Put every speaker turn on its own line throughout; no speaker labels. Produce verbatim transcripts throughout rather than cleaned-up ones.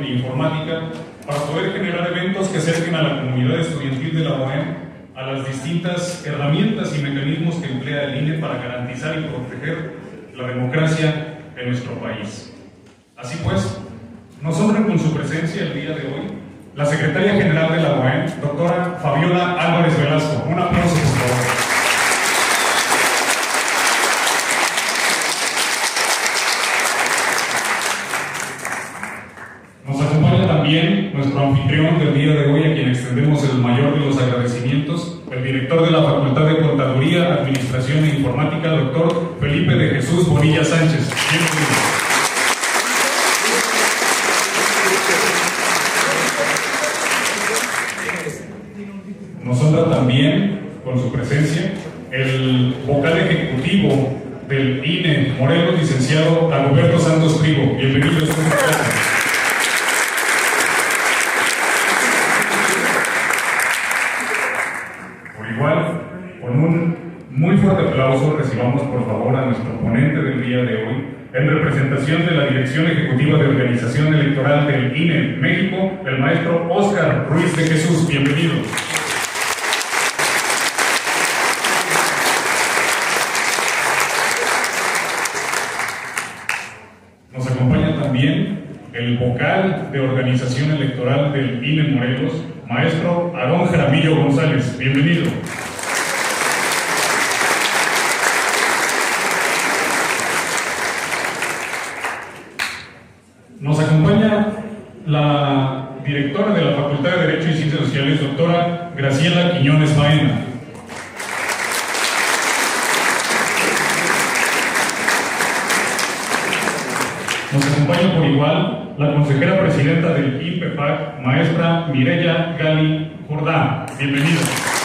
de informática para poder generar eventos que acerquen a la comunidad estudiantil de la U A M a las distintas herramientas y mecanismos que emplea el I N E para garantizar y proteger la democracia en nuestro país. Así pues, nos honra con su presencia el día de hoy la Secretaria General de la U A M, doctora Fabiola Álvarez Velasco. Un aplauso, por favor. También nuestro anfitrión del día de hoy, a quien extendemos el mayor de los agradecimientos, el director de la Facultad de Contaduría, Administración e Informática, doctor Felipe de Jesús Bonilla Sánchez. Bienvenido. Nos honra también con su presencia el vocal ejecutivo del I N E Morelos, licenciado Dagoberto Santos Trigo. Bienvenido a esta clase. Con un muy fuerte aplauso recibamos por favor a nuestro ponente del día de hoy, en representación de la Dirección Ejecutiva de Organización Electoral del I N E México, el maestro Óscar Ruiz de Jesús. Bienvenido. Nos acompaña también el vocal de Organización Electoral del I N E Morelos, maestro Aarón Jaramillo González. Bienvenido. Nos acompaña la directora de la Facultad de Derecho y Ciencias Sociales, doctora Graciela Quiñones Baena. Nos acompaña por igual la consejera presidenta del I N P E F A C, maestra Mireya Gali Jordá. Bienvenida.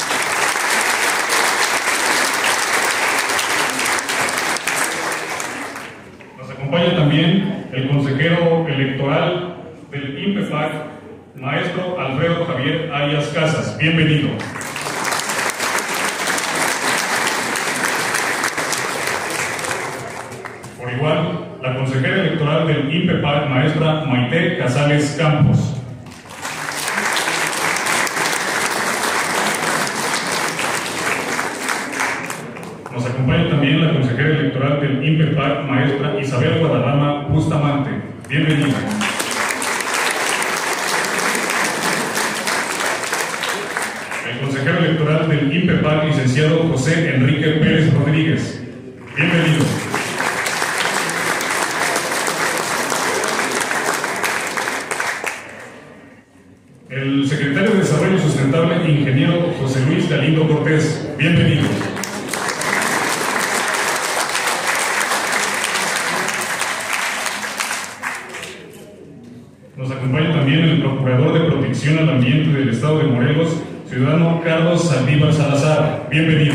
Nos acompaña también el consejero electoral del I N P E F A C, maestro Alfredo Javier Arias Casas. Bienvenido. Por igual, la consejera electoral del I N P E F A C, maestra Maite Casales Campos. Nos acompaña también la consejera electoral del I N P E F A C, maestra Isabel Guadarrama Bustamante. Bienvenida. El consejero electoral del I N P E F A C, licenciado José Enrique Pérez Rodríguez. Bienvenido. El secretario de Desarrollo Sustentable, ingeniero José Luis Galindo Cortés. Bienvenido. Nos acompaña también el procurador de Protección al Ambiente del Estado de Morelos, ciudadano Carlos Saldívar Salazar. Bienvenido.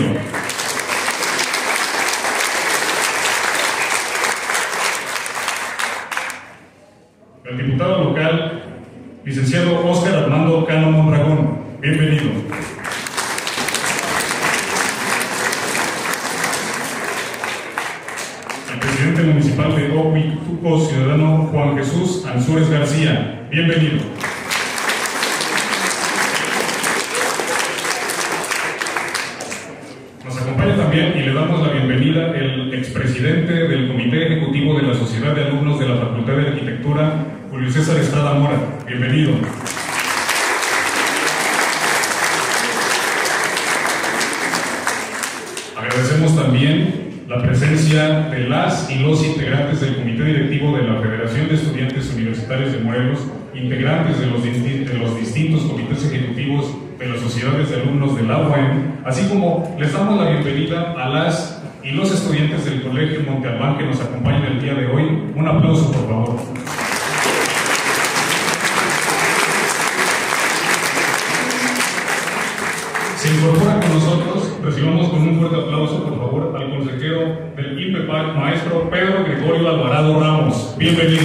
El diputado local, licenciado Óscar Armando Cano Mondragón. Bienvenido. El presidente municipal de Ohuituco, ciudadano Juan Jesús Ansúrez García. Bienvenido. Nos acompaña también y le damos la bienvenida el expresidente del Comité Ejecutivo de la Sociedad de Alumnos de la Facultad de Arquitectura, Julio César Estrada Mora. Bienvenido. Agradecemos también la presencia de las y los integrantes del Comité Directivo de la Federación de Estudiantes Universitarios de Morelos, integrantes de los, de los distintos comités ejecutivos de las sociedades de alumnos de la U A M, así como les damos la bienvenida a las y los estudiantes del Colegio Monte Albán que nos acompañan el día de hoy. Un aplauso, por favor. Se incorpora con nosotros, recibamos con un fuerte aplauso, por favor, al consejero del I N P E F A C, maestro Pedro Gregorio Alvarado Ramos. Bienvenido.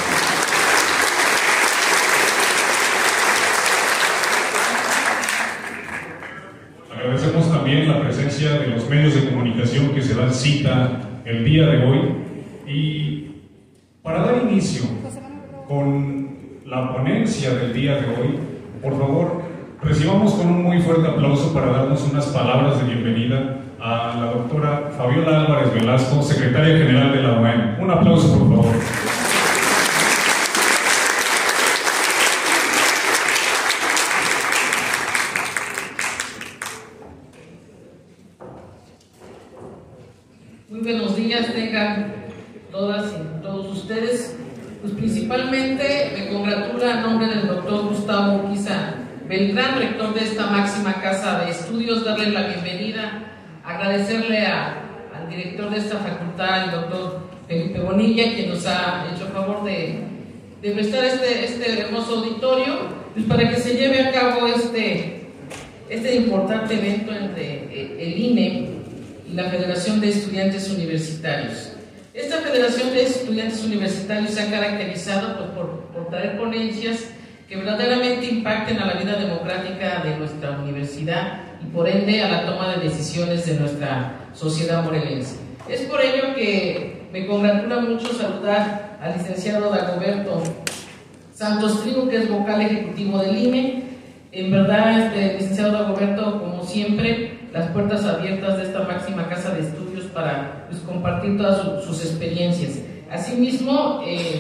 Agradecemos también la presencia de los medios de comunicación que se dan cita el día de hoy. Y para dar inicio con la la ponencia del día de hoy, por favor, recibamos con un muy fuerte aplauso para darnos unas palabras de bienvenida a la doctora Fabiola Álvarez Velasco, secretaria general de la O E M. Un aplauso, por favor.
Muy buenos días tengan todas y todos ustedes. Pues principalmente me congratula a nombre del doctor Gustavo Urquiza Beltrán, rector de esta máxima casa de estudios, darle la bienvenida, agradecerle a, al director de esta facultad, el doctor Felipe Bonilla, quien nos ha hecho el favor de, de prestar este, este hermoso auditorio, pues para que se lleve a cabo este, este importante evento entre el I N E y la Federación de Estudiantes Universitarios. Esta Federación de Estudiantes Universitarios se ha caracterizado pues, por, por traer ponencias que verdaderamente impacten a la vida democrática de nuestra universidad y por ende a la toma de decisiones de nuestra sociedad morelense. Es por ello que me congratula mucho saludar al licenciado Dagoberto Santos Trigo, que es vocal ejecutivo del I N E. En verdad, este, licenciado Dagoberto, como siempre, las puertas abiertas de esta máxima casa de estudios para pues, compartir todas su, sus experiencias. Asimismo, eh,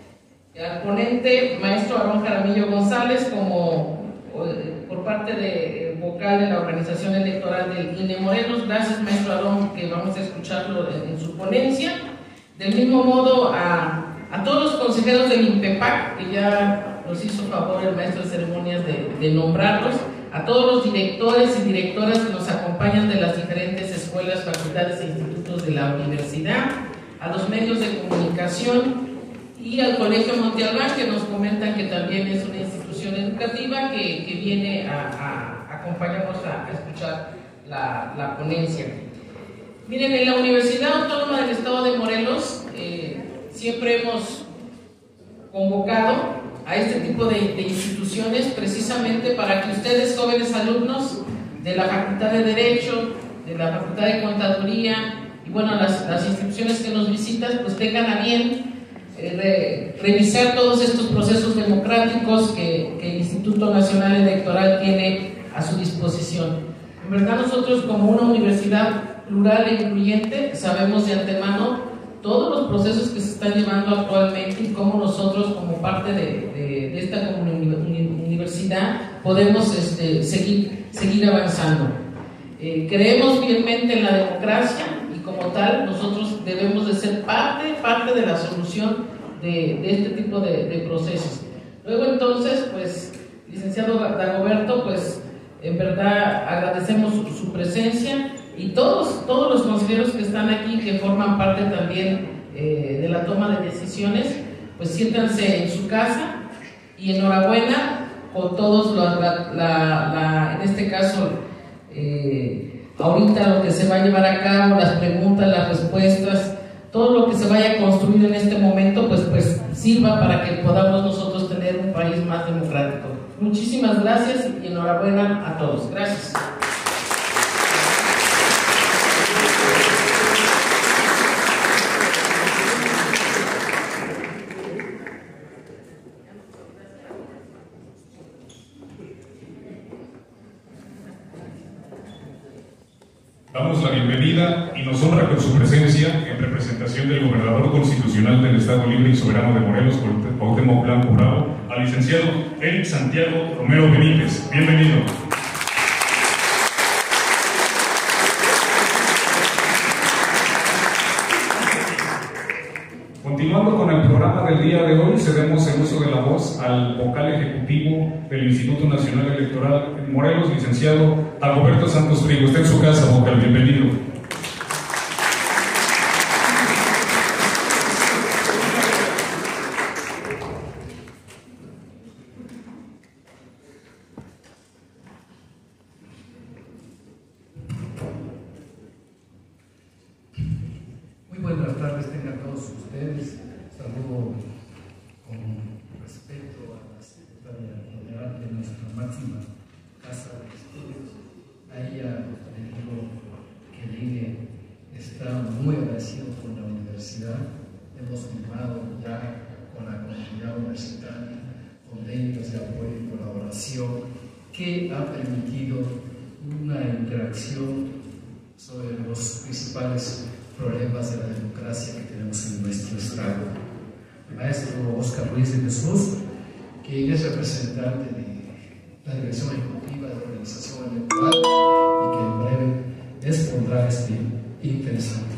al ponente, maestro Aarón Jaramillo González, como eh, por parte de eh, vocal de la organización electoral del I N E Morelos. Gracias, maestro Aarón, que vamos a escucharlo en, en su ponencia. Del mismo modo, a, a todos los consejeros del INPEPAC, que ya nos hizo favor el maestro de ceremonias de, de nombrarlos, a todos los directores y directoras que nos acompañan de las diferentes escuelas, facultades e institutos de la universidad, a los medios de comunicación y al Colegio Monte Albán, que nos comentan que también es una institución educativa que, que viene a, a, a acompañarnos a, a escuchar la, la ponencia. Miren, en la Universidad Autónoma del Estado de Morelos eh, siempre hemos convocado a este tipo de, de instituciones precisamente para que ustedes, jóvenes alumnos de la Facultad de Derecho, de la Facultad de Contaduría y bueno, las, las instituciones que nos visitan, pues tengan a bien eh, re, revisar todos estos procesos democráticos que, que el Instituto Nacional Electoral tiene a su disposición. En verdad, nosotros como una universidad plural e incluyente sabemos de antemano todos los procesos que se están llevando actualmente y cómo nosotros como parte de, de, de esta universidad podemos este, seguir, seguir avanzando. Eh, creemos fielmente en la democracia y como tal nosotros debemos de ser parte, parte de la solución de, de este tipo de, de procesos. Luego entonces, pues, licenciado Dagoberto, pues en verdad agradecemos su, su presencia. Y todos, todos los consejeros que están aquí, que forman parte también eh, de la toma de decisiones, pues siéntanse en su casa y enhorabuena con todos, la, la, la, en este caso, eh, ahorita lo que se va a llevar a cabo, las preguntas, las respuestas, todo lo que se vaya a construir en este momento, pues, pues sirva para que podamos nosotros tener un país más democrático. Muchísimas gracias y enhorabuena a todos. Gracias.
Damos la bienvenida y nos honra con su presencia en representación del gobernador constitucional del Estado Libre y Soberano de Morelos, Cuauhtémoc Blanco Bravo, al licenciado Eric Santiago Romero Benítez. Bienvenido. Continuando con el programa del día de hoy, cedemos el uso de la voz al vocal ejecutivo del Instituto Nacional Electoral en Morelos, licenciado Dagoberto Santos Trigo. Está en su casa, vocal. Bienvenido.
Muy buenas tardes tengan todos ustedes. Saludo con respeto a la secretaria general de nuestra máxima casa de estudios. A ella le digo que le que ha permitido una interacción sobre los principales problemas de la democracia que tenemos en nuestro Estado. El maestro Óscar Ruiz de Jesús, que es representante de la Dirección Ejecutiva de la Organización Electoral y que en breve expondrá este interesante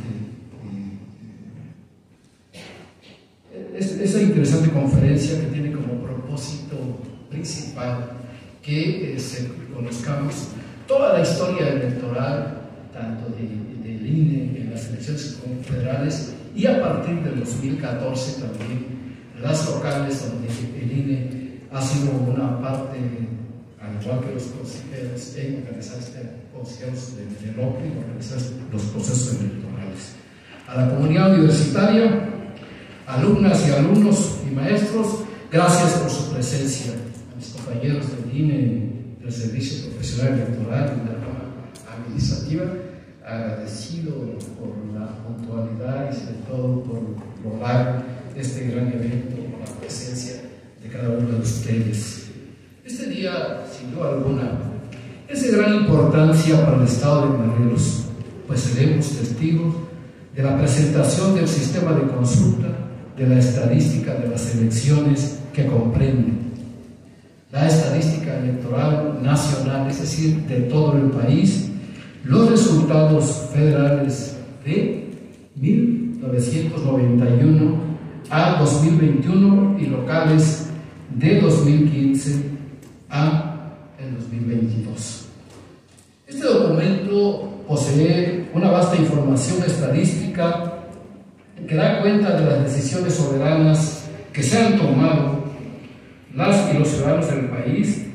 eh, es, esa interesante conferencia que tiene como propósito principal que eh, se conozcamos toda la historia electoral, tanto de, del I N E en las elecciones confederales y a partir del dos mil catorce también las locales, donde el I N E ha sido una parte, al igual que los consejeros, en organizar este, consejeros de, de López, en organizar los procesos electorales. A la comunidad universitaria, alumnas y alumnos y maestros, gracias por su presencia. A mis compañeros del I N E, del Servicio Profesional Electoral y de la rama administrativa, agradecido por la puntualidad y sobre todo por lograr este gran evento con la presencia de cada uno de ustedes. Este día, sin duda alguna, es de gran importancia para el Estado de Morelos, pues seremos testigos de la presentación del sistema de consulta, de la estadística de las elecciones que comprende la estadística electoral nacional, es decir, de todo el país, los resultados federales de mil novecientos noventa y uno a dos mil veintiuno y locales de dos mil quince a el dos mil veintidós. Este documento posee una vasta información estadística que da cuenta de las decisiones soberanas que se han tomado las y los ciudadanos del país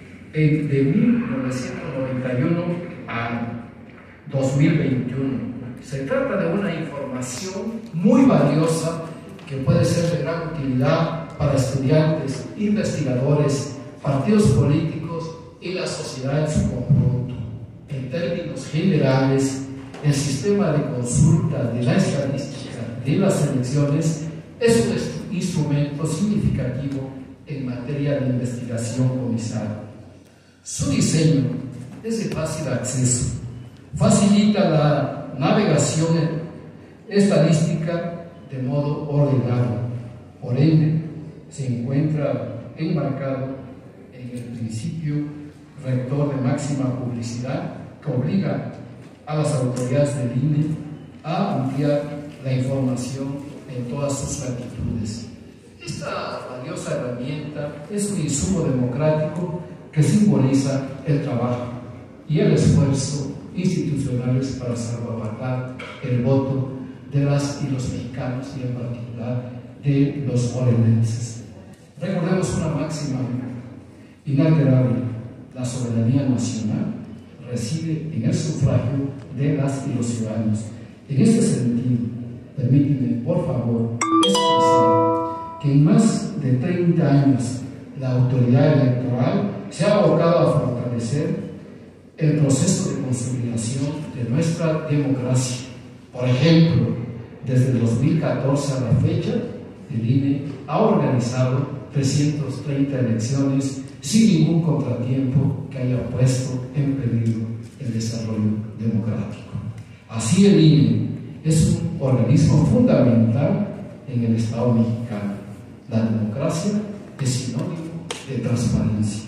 de mil novecientos noventa y uno a dos mil veintiuno. Se trata de una información muy valiosa que puede ser de gran utilidad para estudiantes, investigadores, partidos políticos y la sociedad en su conjunto. En términos generales, el sistema de consulta de la estadística de las elecciones es un instrumento significativo en materia de investigación comisada. Su diseño es de fácil acceso, facilita la navegación estadística de modo ordenado, por ende se encuentra enmarcado en el principio rector de máxima publicidad que obliga a las autoridades del I N E a ampliar la información en todas sus latitudes. Esta valiosa herramienta es un insumo democrático que simboliza el trabajo y el esfuerzo institucionales para salvaguardar el voto de las y los mexicanos y en particular de los morelenses. Recordemos una máxima inalterable: la soberanía nacional reside en el sufragio de las y los ciudadanos. En este sentido, permítanme por favor expresar que en más de treinta años la autoridad electoral se ha abocado a fortalecer el proceso de consolidación de nuestra democracia. Por ejemplo, desde el dos mil catorce a la fecha, el I N E ha organizado trescientas treinta elecciones sin ningún contratiempo que haya puesto en peligro el desarrollo democrático. Así, el I N E es un organismo fundamental en el Estado mexicano. La democracia es sinónimo de transparencia.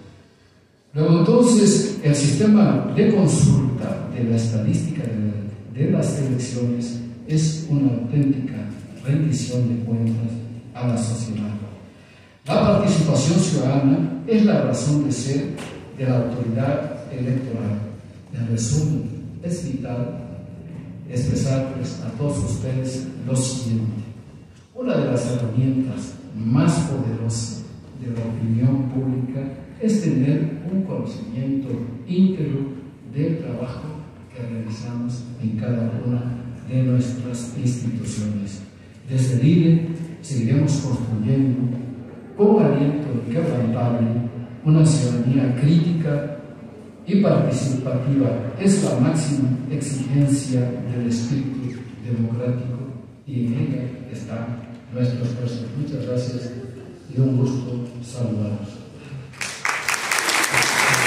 Luego, entonces, el sistema de consulta de la estadística de, de las elecciones es una auténtica rendición de cuentas a la sociedad. La participación ciudadana es la razón de ser de la autoridad electoral. En resumen, es vital expresarles a todos ustedes lo siguiente: una de las herramientas más poderosas de la opinión pública es tener un conocimiento íntegro del trabajo que realizamos en cada una de nuestras instituciones. Desde el I N E seguiremos construyendo con aliento inquebrantable una ciudadanía crítica y participativa. Es la máxima exigencia del espíritu democrático y en ella está nuestro esfuerzo. Muchas gracias y un gusto saludarlos.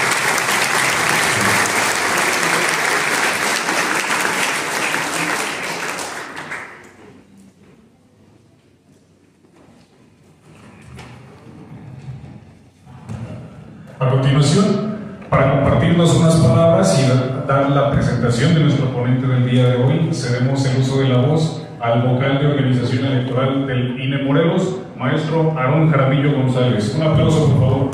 A continuación, para compartirnos unas palabras y dar la presentación de nuestro ponente del día de hoy, cedemos el uso de la voz al vocal de organización electoral del I N E Morelos, maestro Aarón Jaramillo González. Un aplauso, por favor.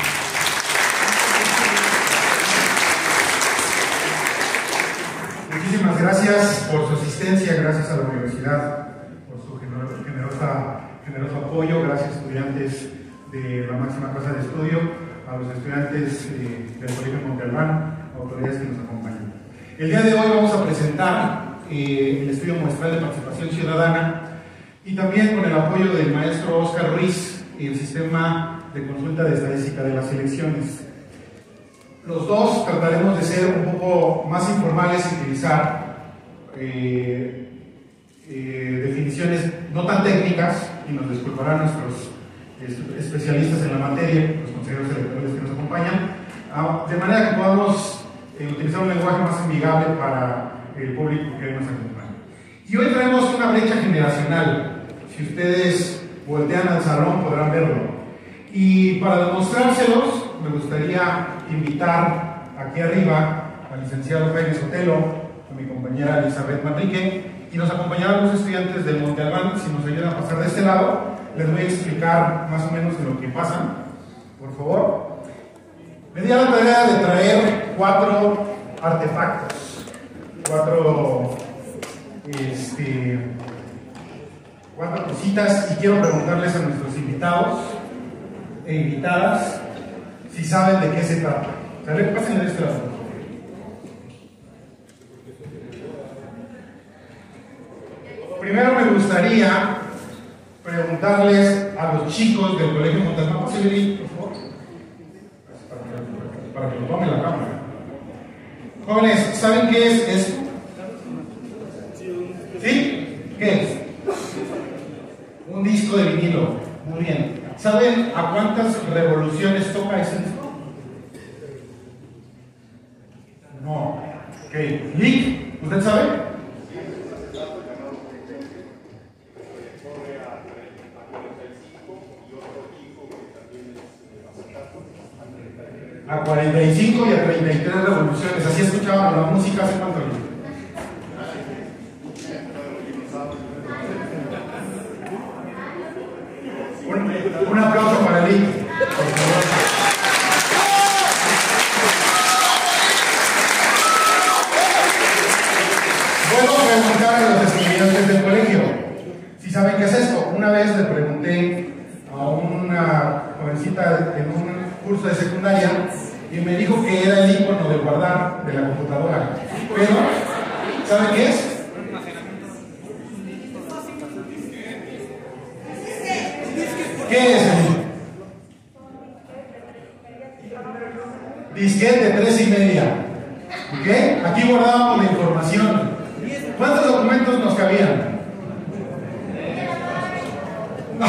Muchísimas gracias por su asistencia, gracias a la universidad por su generosa, generoso apoyo, gracias estudiantes de la máxima casa de estudio, a los estudiantes eh, del Colegio Monte Albán, autoridades que nos acompañan. El día de hoy vamos a presentar eh, el estudio muestral de participación ciudadana y también con el apoyo del maestro Óscar Ruiz y el sistema de consulta de estadística de las elecciones. Los dos trataremos de ser un poco más informales y utilizar eh, eh, definiciones no tan técnicas, y nos disculparán nuestros eh, especialistas en la materia, los consejeros electorales que nos acompañan, uh, de manera que podamos eh, utilizar un lenguaje más amigable para el público que nos acompaña. Y hoy traemos una brecha generacional. Si ustedes voltean al salón podrán verlo. Y para demostrárselos, me gustaría invitar aquí arriba al licenciado Jaime Sotelo, a mi compañera Elizabeth Manrique, y nos acompañarán los estudiantes del Monte Albán. Si nos ayudan a pasar de este lado, les voy a explicar más o menos de lo que pasan, por favor. Me di a la tarea de traer cuatro artefactos, cuatro, este, cuatro cositas, y quiero preguntarles a nuestros invitados e invitadas si saben de qué se trata. ¿Sale? Pásenle de este lado. Primero me gustaría preguntarles a los chicos del Colegio Monte Albán, por favor, para que, para que lo tome la cámara. Jóvenes, ¿saben qué es esto? ¿Sí? ¿Qué es? Un disco de vinilo. Muy bien. ¿Saben a cuántas revoluciones toca ese disco? No. Ok. ¿Nick? ¿Usted sabe? A cuarenta y cinco y a treinta y tres revoluciones. Así escuchábamos la música hace cuánto tiempo. Un, un aplauso para Lick, por favor. Puedo preguntar a los estudiantes del colegio si saben qué es esto. Una vez le pregunté a una jovencita en un curso de secundaria y me dijo que era el icono de guardar de la computadora. Pero, ¿saben qué es? ¿Qué es el disquete de tres y media? ¿Ok? Aquí guardábamos la información. ¿Cuántos documentos nos cabían? No,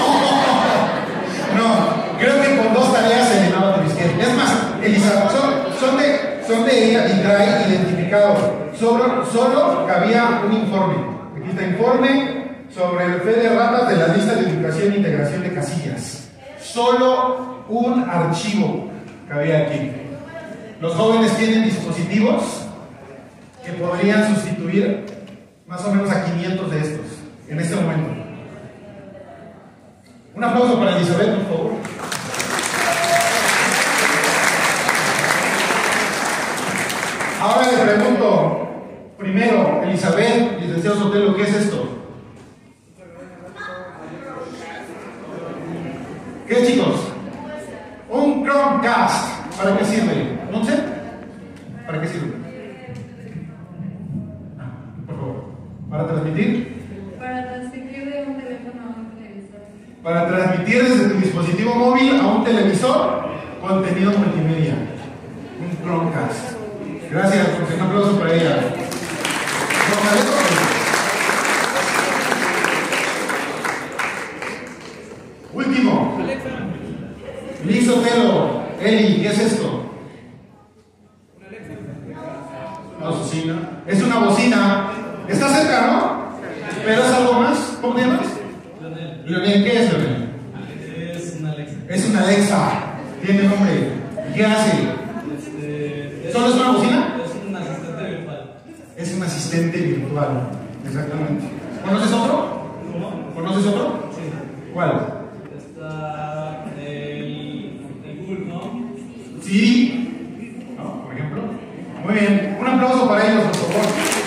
no, creo que con dos tareas se llenaba el disquete. Es más, Elizabeth, son, son de, son de INRAE identificados. Solo, solo cabía un informe. Aquí está informe sobre el fe de ratas de la lista de ubicación e integración de casillas. Solo un archivo cabía aquí. Los jóvenes tienen dispositivos que podrían sustituir más o menos a quinientos de estos en este momento. Un aplauso para Elizabeth, por favor. Ahora le pregunto, primero, Elizabeth, licenciado Sotelo, ¿qué es esto? ¿Qué, chicos? Un Chromecast. ¿Para qué sirve? ¿No sé? ¿Para qué sirve? Ah, por favor. ¿Para transmitir?
Para transmitir de un teléfono a un televisor.
Para transmitir desde tu dispositivo móvil a un televisor contenido multimedia. Un Chromecast. Gracias, un aplauso para ella. Último. Liz Sotelo, Eli, ¿qué es esto? Una bocina. Es una bocina. Está cerca, ¿no? Pero es algo más. ¿Cómo te llamas? Leonel. Leonel, ¿qué es Leonel?
Es una Alexa.
Es una Alexa. Tiene nombre. ¿Qué hace?
Este,
¿Solo es una bocina?
Es un asistente virtual.
Es un asistente virtual, exactamente. ¿Conoces otro?
¿Cómo?
¿Conoces otro?
Sí.
¿Cuál?
Está el, el Google, ¿no?
Siri, ¿no? Por ejemplo. Muy bien, un aplauso para ellos, por favor.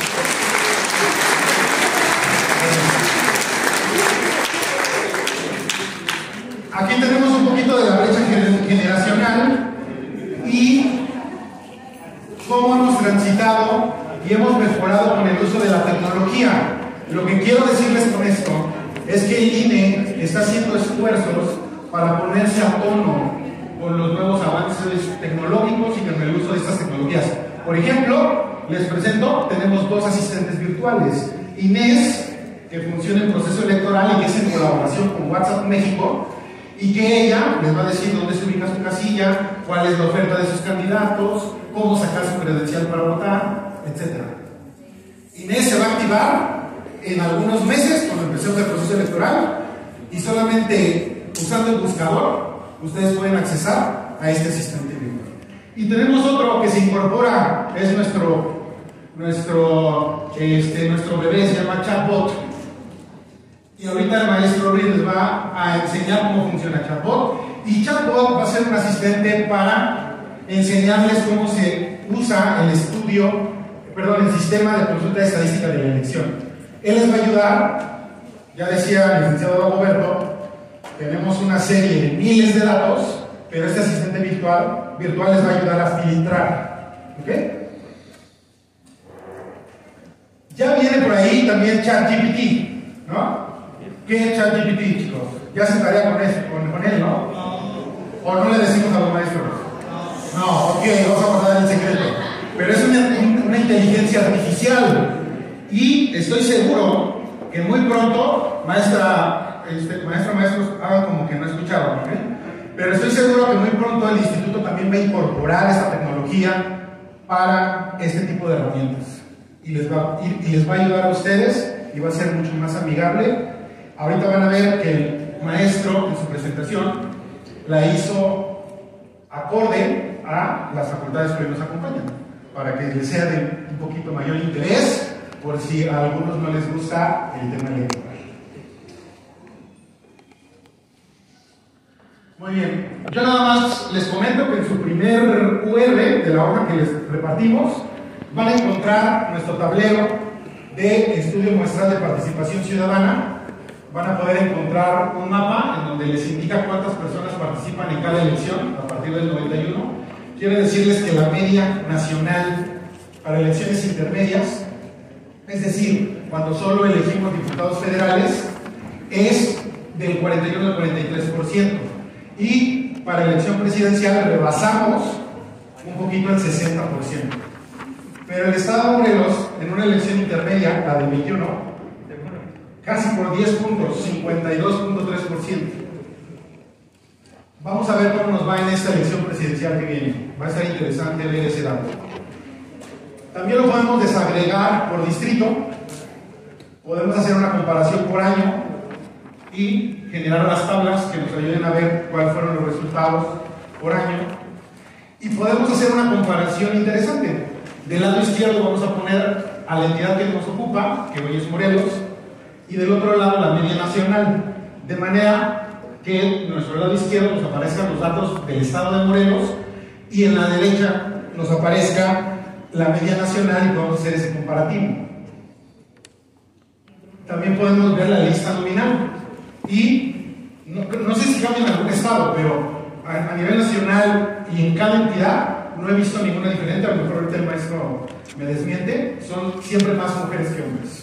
Aquí tenemos un poquito de la brecha generacional y cómo hemos transitado y hemos mejorado con el uso de la tecnología. Lo que quiero decirles con esto es que el I N E está haciendo esfuerzos para ponerse a tono con los nuevos avances tecnológicos y con el uso de estas tecnologías. Por ejemplo, les presento, tenemos dos asistentes virtuales. Inés, que funciona en proceso electoral y que es en colaboración con WhatsApp México, y que ella les va a decir dónde se ubica su casilla, cuál es la oferta de sus candidatos, cómo sacar su credencial para votar, etcétera. Inés se va a activar en algunos meses cuando empecemos el proceso electoral y solamente usando el buscador ustedes pueden accesar a este asistente virtual. Y tenemos otro que se incorpora, es nuestro nuestro, este, nuestro bebé, se llama Chatbot. Y ahorita el maestro Ruiz les va a enseñar cómo funciona Chatbot. Y Chatbot va a ser un asistente para enseñarles cómo se usa el estudio, perdón, el sistema de consulta estadística de la elección. Él les va a ayudar, ya decía el licenciado Roberto, tenemos una serie de miles de datos, pero este asistente virtual, virtual les va a ayudar a filtrar. ¿Ok? Ya viene por ahí también ChatGPT, ¿no? ¿Qué es ChatGPT, chicos? Ya se estaría con, eso, con, con él, ¿no? ¿O no le decimos a los maestros? No, ok, vamos a guardar el secreto. Pero es una, una inteligencia artificial. Y estoy seguro que muy pronto, maestra, este, maestra, maestros, hagan como que no escucharon, ¿ok? Pero estoy seguro que muy pronto el instituto también va a incorporar esta tecnología para este tipo de herramientas. Y les va, y, y les va a ayudar a ustedes y va a ser mucho más amigable. Ahorita van a ver que el maestro en su presentación la hizo acorde a las facultades que hoy nos acompañan, para que les sea de un poquito mayor interés, por si a algunos no les gusta el tema electoral. Muy bien, yo nada más les comento que en su primer U R de la hoja que les repartimos van a encontrar nuestro tablero de estudio muestral de participación ciudadana. Van a poder encontrar un mapa en donde les indica cuántas personas participan en cada elección a partir del noventa y uno. Quiero decirles que la media nacional para elecciones intermedias, es decir, cuando solo elegimos diputados federales, es del cuarenta y uno al cuarenta y tres por ciento. Y para elección presidencial rebasamos un poquito el sesenta por ciento. Pero el estado de Morelos, en una elección intermedia, la del veintiuno, casi por diez puntos, cincuenta y dos punto tres por ciento. Vamos a ver cómo nos va en esta elección presidencial que viene. Va a ser interesante ver ese dato. También lo podemos desagregar por distrito. Podemos hacer una comparación por año y generar las tablas que nos ayuden a ver cuáles fueron los resultados por año. Y podemos hacer una comparación interesante. Del lado izquierdo vamos a poner a la entidad que nos ocupa, que hoy es Morelos, y del otro lado la media nacional, de manera que en nuestro lado izquierdo nos aparezcan los datos del estado de Morelos y en la derecha nos aparezca la media nacional y podemos hacer ese comparativo. También podemos ver la lista nominal y no, no sé si cambia en algún estado, pero a, a nivel nacional y en cada entidad no he visto ninguna diferente. A lo mejor ahorita el maestro me desmiente, son siempre más mujeres que hombres.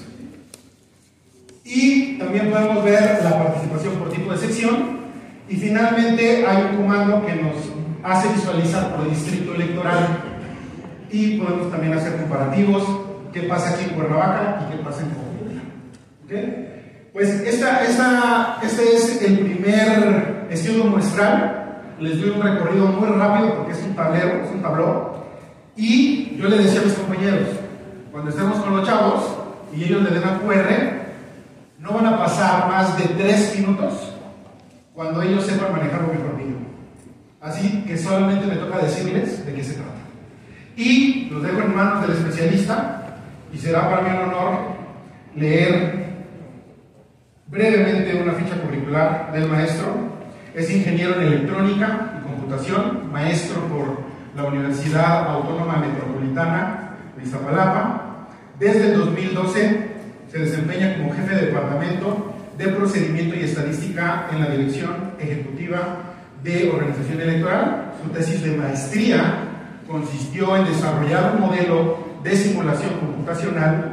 Y también podemos ver la participación por tipo de sección. Y finalmente hay un comando que nos hace visualizar por distrito electoral. Y podemos también hacer comparativos, qué pasa aquí en Cuernavaca y qué pasa en Coahuila. ¿Okay? Pues esta, esta, este es el primer estudio muestral. Les doy un recorrido muy rápido porque es un tablero, es un tablón. Y yo le decía a mis compañeros, cuando estemos con los chavos y ellos le den a Q R, no van a pasar más de tres minutos cuando ellos sepan manejar un micropillo. Así Así que solamente me toca decirles de qué se trata. Y los dejo en manos del especialista, y será para mí un honor leer brevemente una ficha curricular del maestro. Es ingeniero en electrónica y computación, maestro por la Universidad Autónoma Metropolitana de Iztapalapa. Desde el dos mil doce se desempeña como jefe de departamento de procedimiento y estadística en la Dirección Ejecutiva de Organización Electoral. Su tesis de maestría consistió en desarrollar un modelo de simulación computacional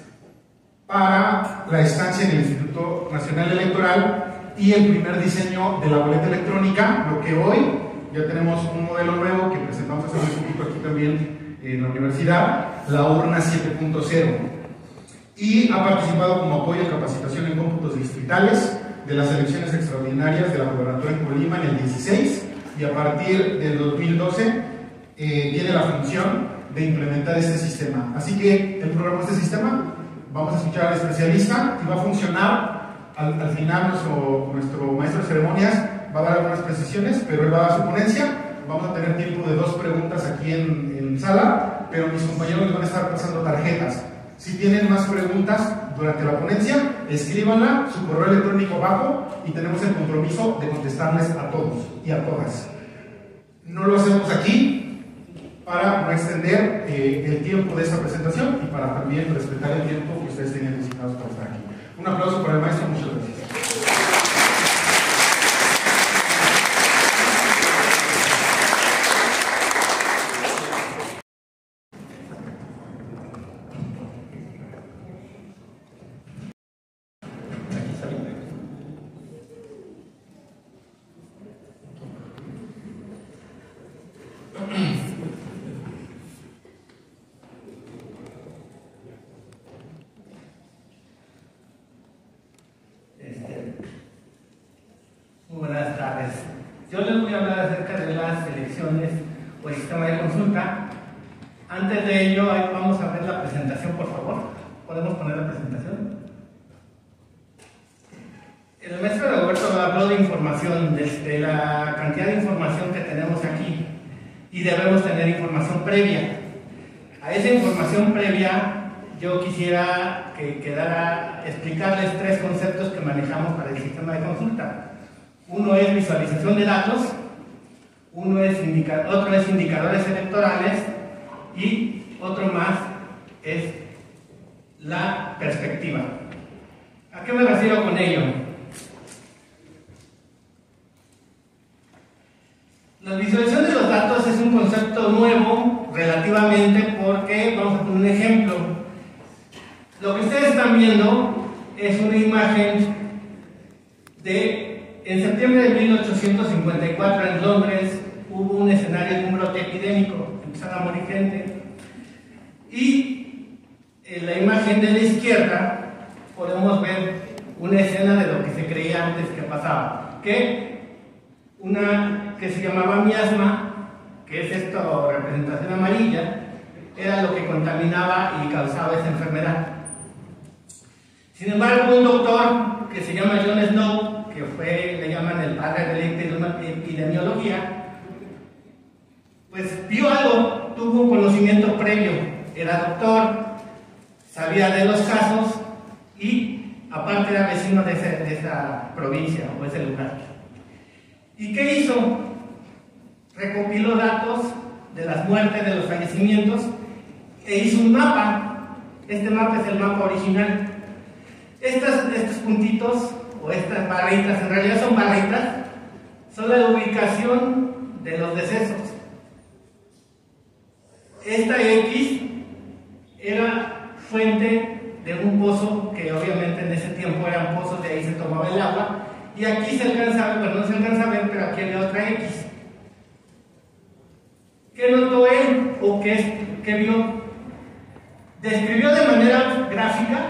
para la estancia en el Instituto Nacional Electoral y el primer diseño de la boleta electrónica, lo que hoy ya tenemos un modelo nuevo que presentamos hace un poquito aquí también en la universidad, la urna siete punto cero. Y ha participado como apoyo en capacitación en cómputos distritales de las elecciones extraordinarias de la gobernatura en Colima en el dieciséis, y a partir del dos mil doce eh, tiene la función de implementar este sistema. Así que el programa de este sistema, vamos a escuchar al especialista y va a funcionar. Al, al final nuestro, nuestro maestro de ceremonias va a dar algunas precisiones, pero él va a dar su ponencia. Vamos a tener tiempo de dos preguntas aquí en, en sala, pero mis compañeros les van a estar pasando tarjetas. Si tienen más preguntas durante la ponencia, escríbanla, su correo electrónico abajo, y tenemos el compromiso de contestarles a todos y a todas. No lo hacemos aquí para no extender eh, el tiempo de esta presentación y para también respetar el tiempo que ustedes tenían designados para estar aquí. Un aplauso para el maestro, muchas gracias.
Yo les voy a hablar acerca de las elecciones o el sistema de consulta. Antes de ello, vamos a ver la presentación, por favor. ¿Podemos poner la presentación? El maestro Roberto habló de información, de, de la cantidad de información que tenemos aquí, y debemos tener información previa. A esa información previa, yo quisiera que quedara explicarles tres conceptos que manejamos para el sistema de consulta. Uno es visualización de datos, uno es indica, otro es indicadores electorales, y otro más es la perspectiva. ¿A qué me refiero con ello? La visualización de los datos es un concepto nuevo relativamente, porque vamos a poner un ejemplo. Lo que ustedes están viendo es una imagen de... En septiembre de mil ochocientos cincuenta y cuatro en Londres hubo un escenario de un brote epidémico, empezaron a morir gente, y en la imagen de la izquierda podemos ver una escena de lo que se creía antes que pasaba, que una que se llamaba miasma, que es esta representación amarilla, era lo que contaminaba y causaba esa enfermedad. Sin embargo, un doctor que se llama John Snow, que fue, le llaman el padre de la epidemiología, pues vio algo, tuvo un conocimiento previo, era doctor, sabía de los casos y aparte era vecino de, ese, de esa provincia o ese lugar. ¿Y qué hizo? Recopiló datos de las muertes, de los fallecimientos, e hizo un mapa. Este mapa es el mapa original. Estas, estos puntitos o estas barritas, en realidad son barritas, son la ubicación de los decesos. Esta X era fuente de un pozo que obviamente en ese tiempo eran pozos, de ahí se tomaba el agua, y aquí se alcanza a ver, bueno, no se alcanza a ver, pero aquí había otra X. ¿Qué notó él o qué, qué vio? Describió de manera gráfica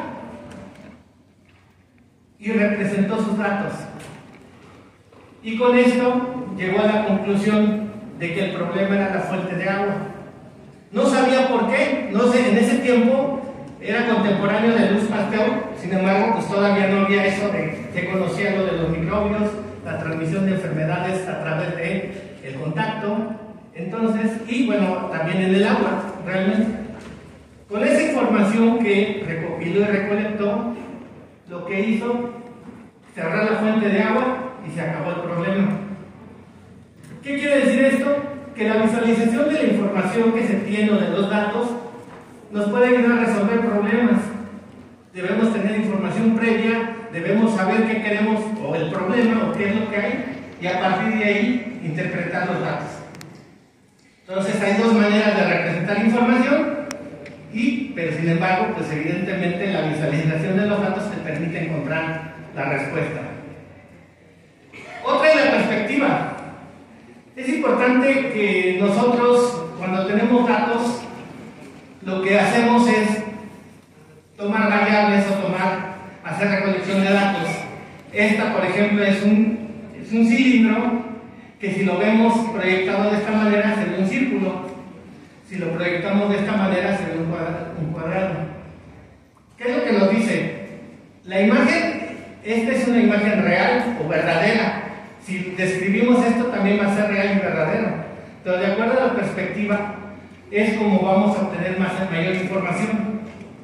y representó sus datos. Y con esto llegó a la conclusión de que el problema era la fuente de agua. No sabía por qué, no sé, en ese tiempo era contemporáneo de Louis Pasteur, sin embargo, pues todavía no había eso de, se conocía lo de los microbios, la transmisión de enfermedades a través de el contacto, entonces, y bueno, también en el agua, realmente. Con esa información que recopiló y recolectó, lo que hizo, cerrar la fuente de agua y se acabó el problema. ¿Qué quiere decir esto? Que la visualización de la información que se tiene o de los datos nos puede ayudar a resolver problemas. Debemos tener información previa, debemos saber qué queremos o el problema o qué es lo que hay y a partir de ahí interpretar los datos. Entonces hay dos maneras de representar información y, pero sin embargo, pues evidentemente la visualización de los datos te permite encontrar la respuesta. Otra es la perspectiva. Es importante que nosotros, cuando tenemos datos, lo que hacemos es tomar variables o tomar, hacer recolección de datos. Esta, por ejemplo, es un, es un cilindro que si lo vemos proyectado de esta manera se ve un círculo. Si lo proyectamos de esta manera se ve un cuadrado. Un cuadrado. ¿Qué es lo que nos dice? La imagen, esta es una imagen real o verdadera. Si describimos esto también va a ser real y verdadero. Pero de acuerdo a la perspectiva, es como vamos a obtener más, mayor información.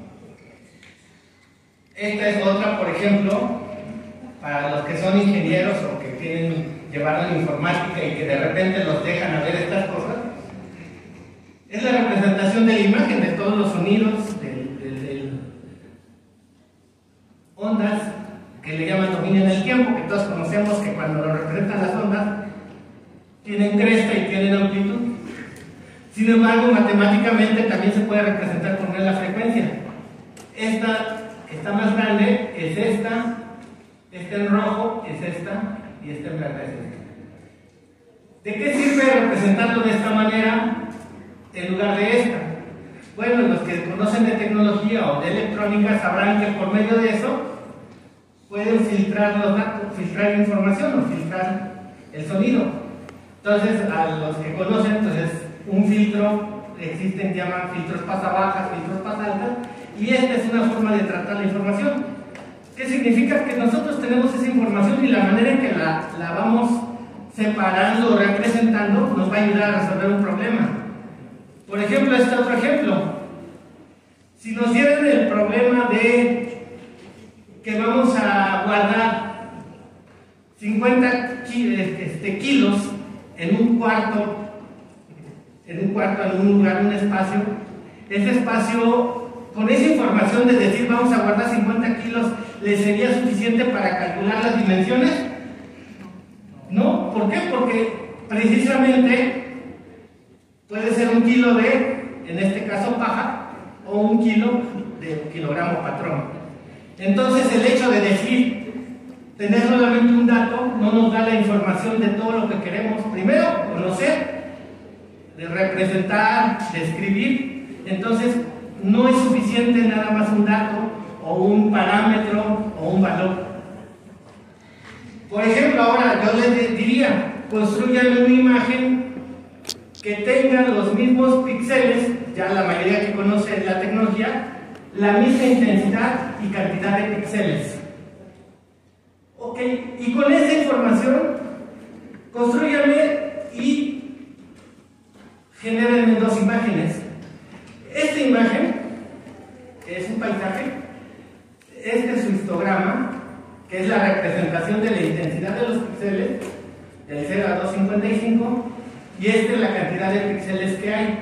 Esta es otra, por ejemplo, para los que son ingenieros o que tienen llevado en informática y que de repente los dejan a ver estas cosas. Es la representación de la imagen de todos los sonidos, del, del, del ondas, que le llaman dominio en el tiempo, que todos conocemos que cuando lo representan las ondas, tienen cresta y tienen amplitud. Sin embargo, matemáticamente también se puede representar con la frecuencia. Esta, que está más grande, es esta, esta en rojo es esta, y esta en verde es esta. ¿De qué sirve representarlo de esta manera en lugar de esta? Bueno, los que conocen de tecnología o de electrónica sabrán que por medio de eso pueden filtrar los datos, filtrar información o filtrar el sonido. Entonces, a los que conocen, entonces un filtro, existen, llaman filtros pasabajas, filtros pasaltas, y esta es una forma de tratar la información. ¿Qué significa? Que nosotros tenemos esa información y la manera en que la, la vamos separando o representando nos va a ayudar a resolver un problema. Por ejemplo, este otro ejemplo. Si nos dieran el problema de que vamos a guardar cincuenta este, kilos en un cuarto, en un cuarto, en un lugar, en un espacio, ese espacio, con esa información de decir vamos a guardar cincuenta kilos, ¿le sería suficiente para calcular las dimensiones? No, ¿por qué? Porque precisamente puede ser un kilo de, en este caso, paja, o un kilo de kilogramo patrón. Entonces, el hecho de decir, tener solamente un dato, no nos da la información de todo lo que queremos. Primero, conocer, de representar, de escribir. Entonces, no es suficiente nada más un dato, o un parámetro, o un valor. Por ejemplo, ahora yo les diría, construyan una imagen que tenga los mismos píxeles, ya la mayoría que conoce la tecnología, la misma intensidad y cantidad de píxeles. Ok, y con esa información, construyanme y genérenme dos imágenes. Esta imagen es un paisaje, este es su histograma, que es la representación de la intensidad de los píxeles, del cero a doscientos cincuenta y cinco, y esta es la cantidad de píxeles que hay.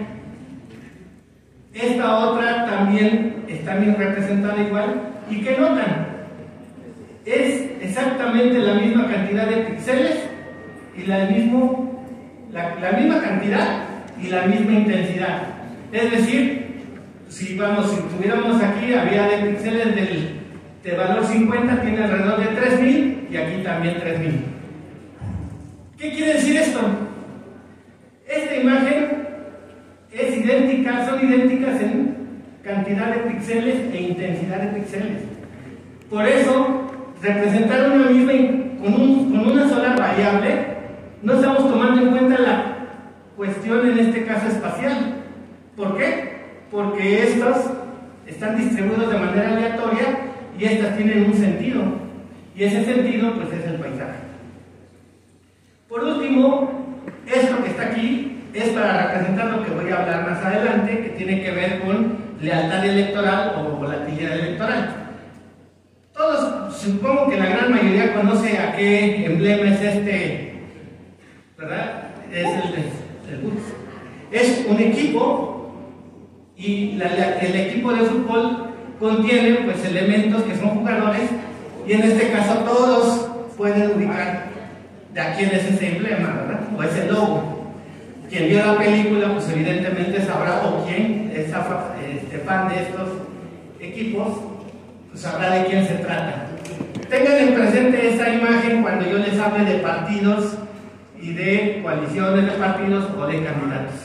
Esta otra también está bien representada igual, y ¿qué notan? Es exactamente la misma cantidad de píxeles y la, mismo, la, la misma cantidad y la misma intensidad. Es decir, si vamos, si tuviéramos aquí, había de píxeles del de valor cincuenta, tiene alrededor de tres mil y aquí también tres mil. ¿Qué quiere decir esto? Esta imagen es idéntica, son idénticas en cantidad de píxeles e intensidad de píxeles. Por eso, representar una misma con, un, con una sola variable, no estamos tomando en cuenta la cuestión en este caso espacial. ¿Por qué? Porque estos están distribuidos de manera aleatoria y estas tienen un sentido, y ese sentido pues es el paisaje. Por último, esto que está presentar lo que voy a hablar más adelante, que tiene que ver con lealtad electoral o volatilidad electoral. Todos, supongo que la gran mayoría conoce a qué emblema es este, ¿verdad? Es el, el Bulls. Es un equipo y la, la, el equipo de fútbol contiene pues elementos que son jugadores y en este caso todos pueden ubicar de a quién es ese emblema, ¿verdad? O ese logo. Quien vio la película pues evidentemente sabrá, o quien es este, fan de estos equipos pues sabrá de quién se trata. Tengan en presente esa imagen cuando yo les hable de partidos y de coaliciones de partidos o de candidatos.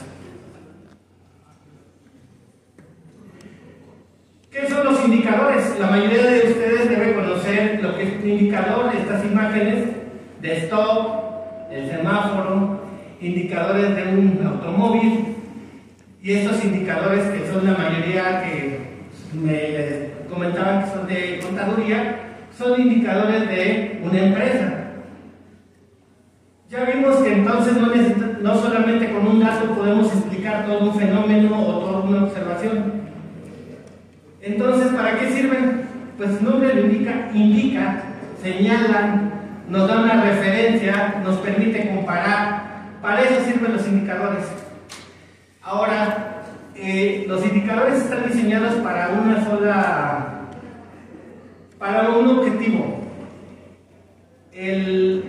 ¿Qué son los indicadores? La mayoría de ustedes debe conocer lo que es un indicador, estas imágenes de stop, el semáforo, indicadores de un automóvil y estos indicadores que son la mayoría que me comentaban que son de contaduría, son indicadores de una empresa. Ya vimos que entonces no, necesita, no solamente con un dato podemos explicar todo un fenómeno o toda una observación. Entonces, ¿para qué sirven? Pues su nombre lo indica, indica, señalan, nos da una referencia, nos permite comparar. Para eso sirven los indicadores. Ahora, eh, los indicadores están diseñados para una sola, para un objetivo. El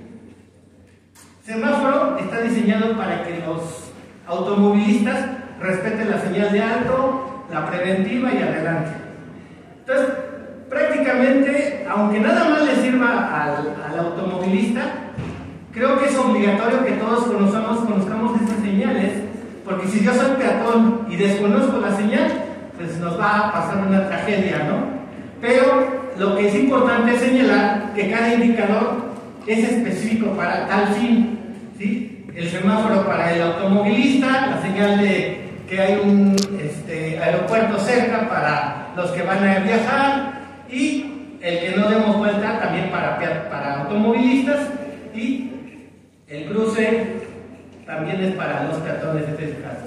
semáforo está diseñado para que los automovilistas respeten la señal de alto, la preventiva y adelante. Entonces, prácticamente, aunque nada más le sirva al, al automovilista, creo que es obligatorio que todos conozcamos, conozcamos esas señales, porque si yo soy peatón y desconozco la señal, pues nos va a pasar una tragedia, ¿no? Pero lo que es importante es señalar que cada indicador es específico para tal fin, ¿sí? El semáforo para el automovilista, la señal de que hay un este, aeropuerto cerca para los que van a viajar y el que no demos vuelta también para, para automovilistas y el cruce también es para los peatones en este caso.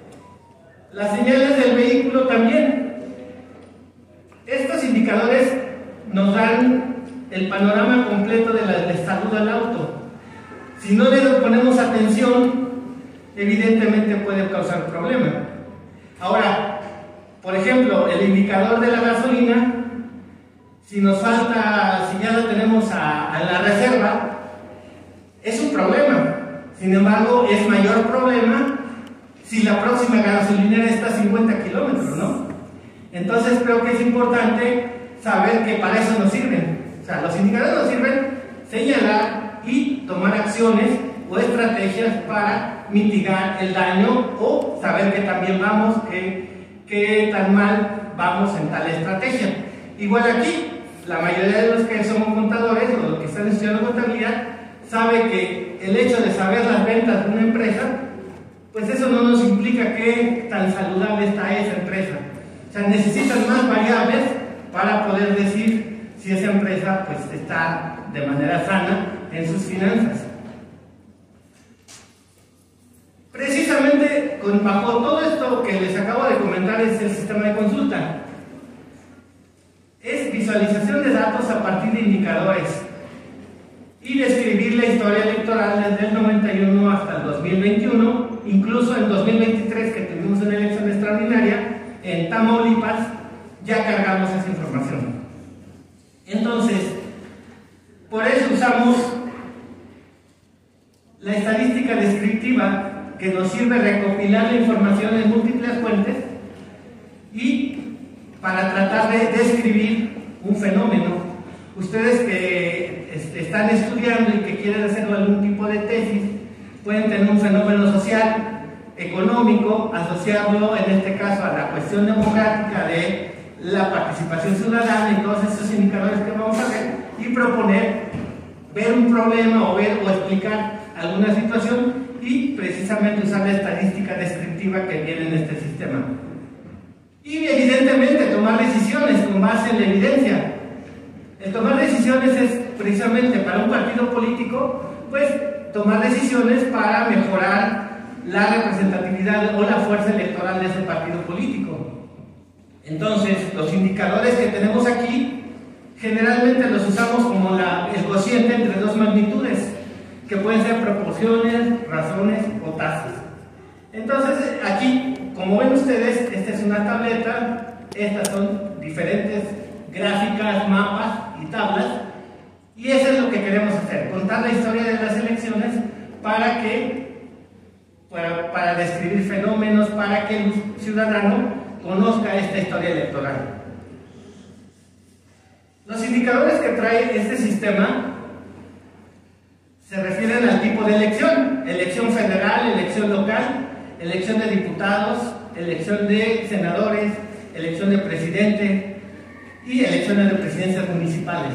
Las señales del vehículo también. Estos indicadores nos dan el panorama completo de la, del estado del auto. Si no le ponemos atención, evidentemente puede causar problema. Ahora, por ejemplo, el indicador de la gasolina, si nos falta, si ya lo tenemos a, a la reserva, es un problema. Sin embargo, es mayor problema si la próxima gasolinera está a cincuenta kilómetros, ¿no? Entonces creo que es importante saber que para eso nos sirven. O sea, los indicadores nos sirven señalar y tomar acciones o estrategias para mitigar el daño o saber que también vamos, que, que tan mal vamos en tal estrategia. Igual aquí, la mayoría de los que somos contadores o los que están estudiando contabilidad sabe que el hecho de saber las ventas de una empresa, pues eso no nos implica que tan saludable está esa empresa. O sea, necesitan más variables para poder decir si esa empresa pues está de manera sana en sus finanzas. Precisamente con, bajo todo esto que les acabo de comentar es el sistema de consulta. Es visualización de datos a partir de indicadores y describir la historia electoral desde el noventa y uno hasta el dos mil veintiuno, incluso en dos mil veintitrés que tuvimos una elección extraordinaria en Tamaulipas, ya cargamos esa información. Entonces, por eso usamos la estadística descriptiva que nos sirve recopilar la información en múltiples fuentes y para tratar de describir un fenómeno. Ustedes que este, están estudiando y que quieren hacer algún tipo de tesis pueden tener un fenómeno social, económico, asociarlo en este caso a la cuestión democrática de la participación ciudadana y todos esos indicadores que vamos a ver y proponer, ver un problema o ver o explicar alguna situación y precisamente usar la estadística descriptiva que viene en este sistema. Y evidentemente tomar decisiones con base en la evidencia. El tomar decisiones es precisamente para un partido político, pues tomar decisiones para mejorar la representatividad cantidad o la fuerza electoral de ese partido político. Entonces, los indicadores que tenemos aquí generalmente los usamos como la, el cociente entre dos magnitudes, que pueden ser proporciones, razones o tasas. Entonces, aquí, como ven ustedes, esta es una tableta, estas son diferentes gráficas, mapas y tablas, y eso es lo que queremos hacer, contar la historia de las elecciones para que, para, para describir fenómenos, para que el ciudadano conozca esta historia electoral. Los indicadores que trae este sistema se refieren al tipo de elección: elección federal, elección local, elección de diputados, elección de senadores, elección de presidente y elecciones de presidencias municipales.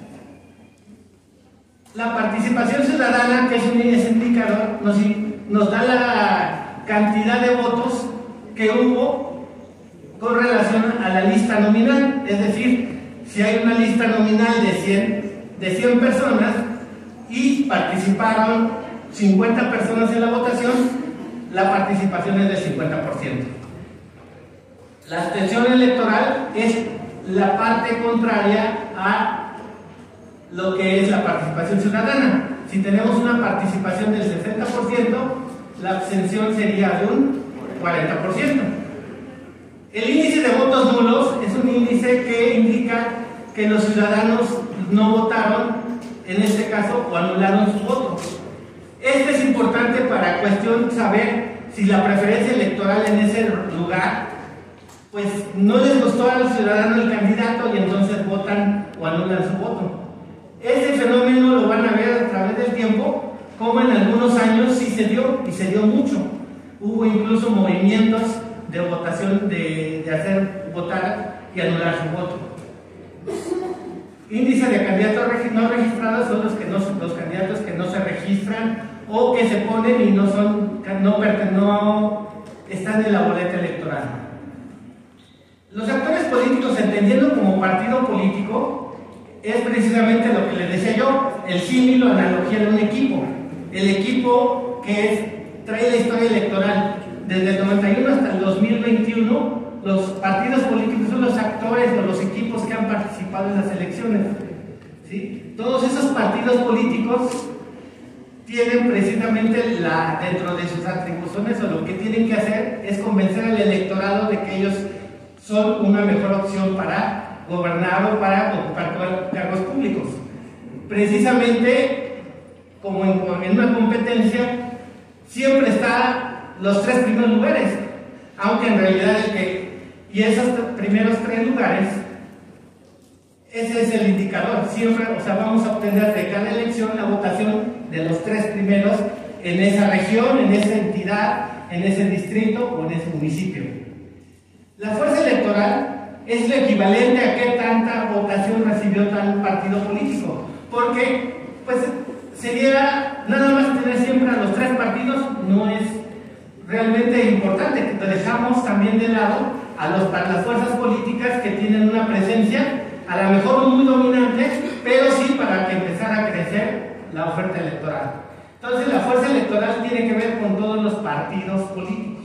La participación ciudadana, que es un indicador, nos, nos da la cantidad de votos que hubo con relación a la lista nominal. Es decir, si hay una lista nominal de cien, de cien personas y participaron cincuenta personas en la votación, la participación es del cincuenta por ciento. La abstención electoral es la parte contraria a lo que es la participación ciudadana. Si tenemos una participación del sesenta por ciento, la abstención sería de un cuarenta por ciento. El índice de votos nulos es un índice que indica que los ciudadanos no votaron, en este caso, o anularon su voto. Este es importante para cuestión saber si la preferencia electoral en ese lugar, pues no les gustó al ciudadano el candidato y entonces votan o anulan su voto. Este fenómeno lo van a ver a través del tiempo, como en algunos años sí se dio, y se dio mucho. Hubo incluso movimientos de votación, de, de hacer votar y anular su voto. Índice de candidatos no registrados son los, que no, los candidatos que no se registran o que se ponen y no, son, no, no están en la boleta electoral. Los actores políticos, entendiendo como partido político, es precisamente lo que les decía yo, el símil o analogía de un equipo. El equipo que es, trae la historia electoral desde el noventa y uno hasta el dos mil veintiuno. Los partidos políticos son los actores o los equipos que han participado en las elecciones, ¿sí? Todos esos partidos políticos tienen precisamente la, dentro de sus atribuciones, o lo que tienen que hacer es convencer al electorado de que ellos son una mejor opción para gobernar o para ocupar cargos públicos. Precisamente, como en, en una competencia, siempre está los tres primeros lugares, aunque en realidad el que, y esos primeros tres lugares, ese es el indicador. Siempre, o sea, vamos a obtener de cada elección la votación de los tres primeros en esa región, en esa entidad, en ese distrito o en ese municipio. La fuerza electoral es lo equivalente a qué tanta votación recibió tal partido político, porque pues sería nada más tener siempre a los tres partidos, no es realmente importante. Dejamos también de lado a, los, a las fuerzas políticas que tienen una presencia, a lo mejor no muy dominante, pero sí para que empezara a crecer la oferta electoral. Entonces la fuerza electoral tiene que ver con todos los partidos políticos.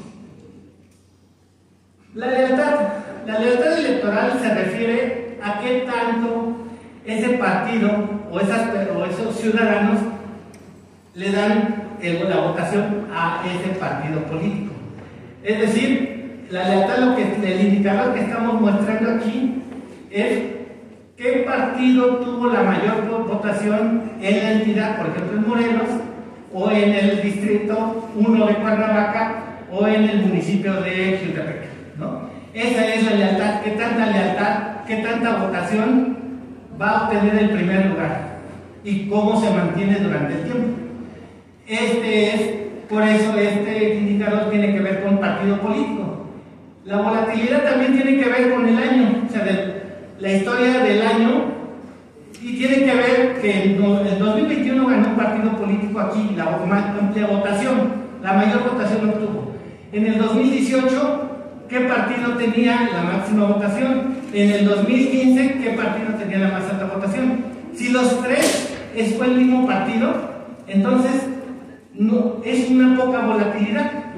La lealtad. La lealtad electoral se refiere a qué tanto ese partido o, esas, o esos ciudadanos le dan el, la votación a ese partido político. Es decir, la lealtad, lo que, el indicador que estamos mostrando aquí es qué partido tuvo la mayor votación en la entidad, por ejemplo en Morelos, o en el distrito uno de Cuernavaca, o en el municipio de Jutepec, ¿no? Esa es la lealtad, qué tanta lealtad, qué tanta votación va a obtener el primer lugar y cómo se mantiene durante el tiempo. Este es, por eso este indicador tiene que ver con partido político. La volatilidad también tiene que ver con el año, o sea, de, la historia del año, y tiene que ver que en el dos mil veintiuno ganó un partido político aquí, la más amplia votación, la mayor votación lo obtuvo. En el dos mil dieciocho, ¿qué partido tenía la máxima votación? En el dos mil quince, ¿qué partido tenía la más alta votación? Si los tres fue el mismo partido, entonces no, es una poca volatilidad.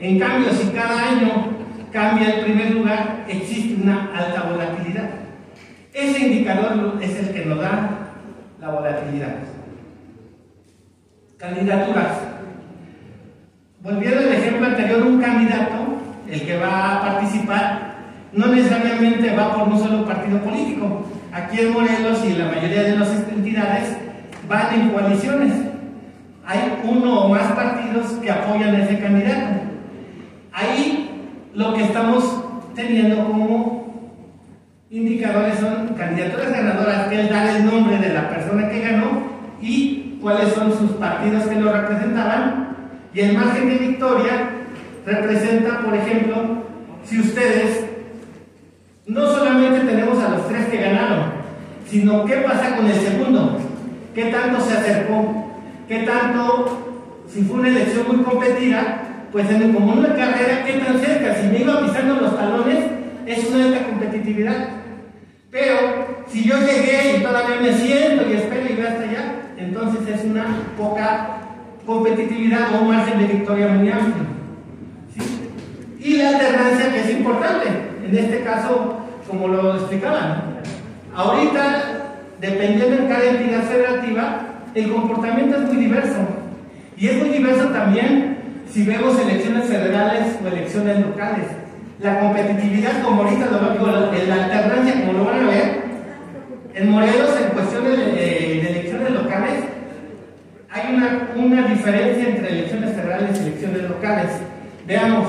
En cambio, si cada año cambia el primer lugar, existe una alta volatilidad. Ese indicador es el que nos da la volatilidad. Candidaturas. Volviendo al ejemplo anterior, un candidato, el que va a participar, no necesariamente va por un solo partido político. Aquí en Morelos y en la mayoría de las entidades van en coaliciones. Hay uno o más partidos que apoyan a ese candidato. Ahí lo que estamos teniendo como indicadores son candidaturas ganadoras, que es dar el nombre de la persona que ganó y cuáles son sus partidos que lo representaban. Y el margen de victoria representa, por ejemplo, si ustedes, no solamente tenemos a los tres que ganaron, sino qué pasa con el segundo, qué tanto se acercó, qué tanto, si fue una elección muy competida, pues en, como una carrera, qué tan cerca, si me iba pisando los talones, es una alta competitividad. Pero si yo llegué y todavía me siento y espero y voy hasta allá, entonces es una poca competitividad o un margen de victoria muy amplio. ¿Sí? Y la alternancia, que es importante, en este caso, como lo explicaban, ahorita, dependiendo de cada entidad federativa, el comportamiento es muy diverso. Y es muy diverso también si vemos elecciones federales o elecciones locales. La competitividad, como ahorita lo veo, en la alternancia, como lo van a ver, en Morelos, en cuestiones de, de elecciones locales, hay una, una diferencia entre elecciones federales y elecciones locales. Veamos.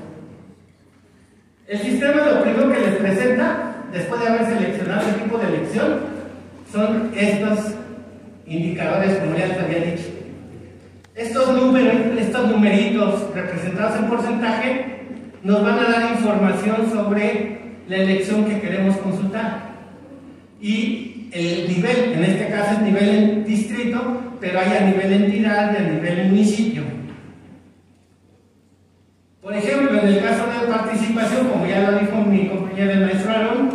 El sistema, lo primero que les presenta, después de haber seleccionado el tipo de elección, son estos indicadores, como ya les había dicho. Estos números, estos numeritos representados en porcentaje, nos van a dar información sobre la elección que queremos consultar. Y el nivel, en este caso es nivel en distrito, pero hay a nivel entidad y a nivel municipio. Por ejemplo, en el caso de participación, como ya lo dijo mi compañero el maestro Aaron,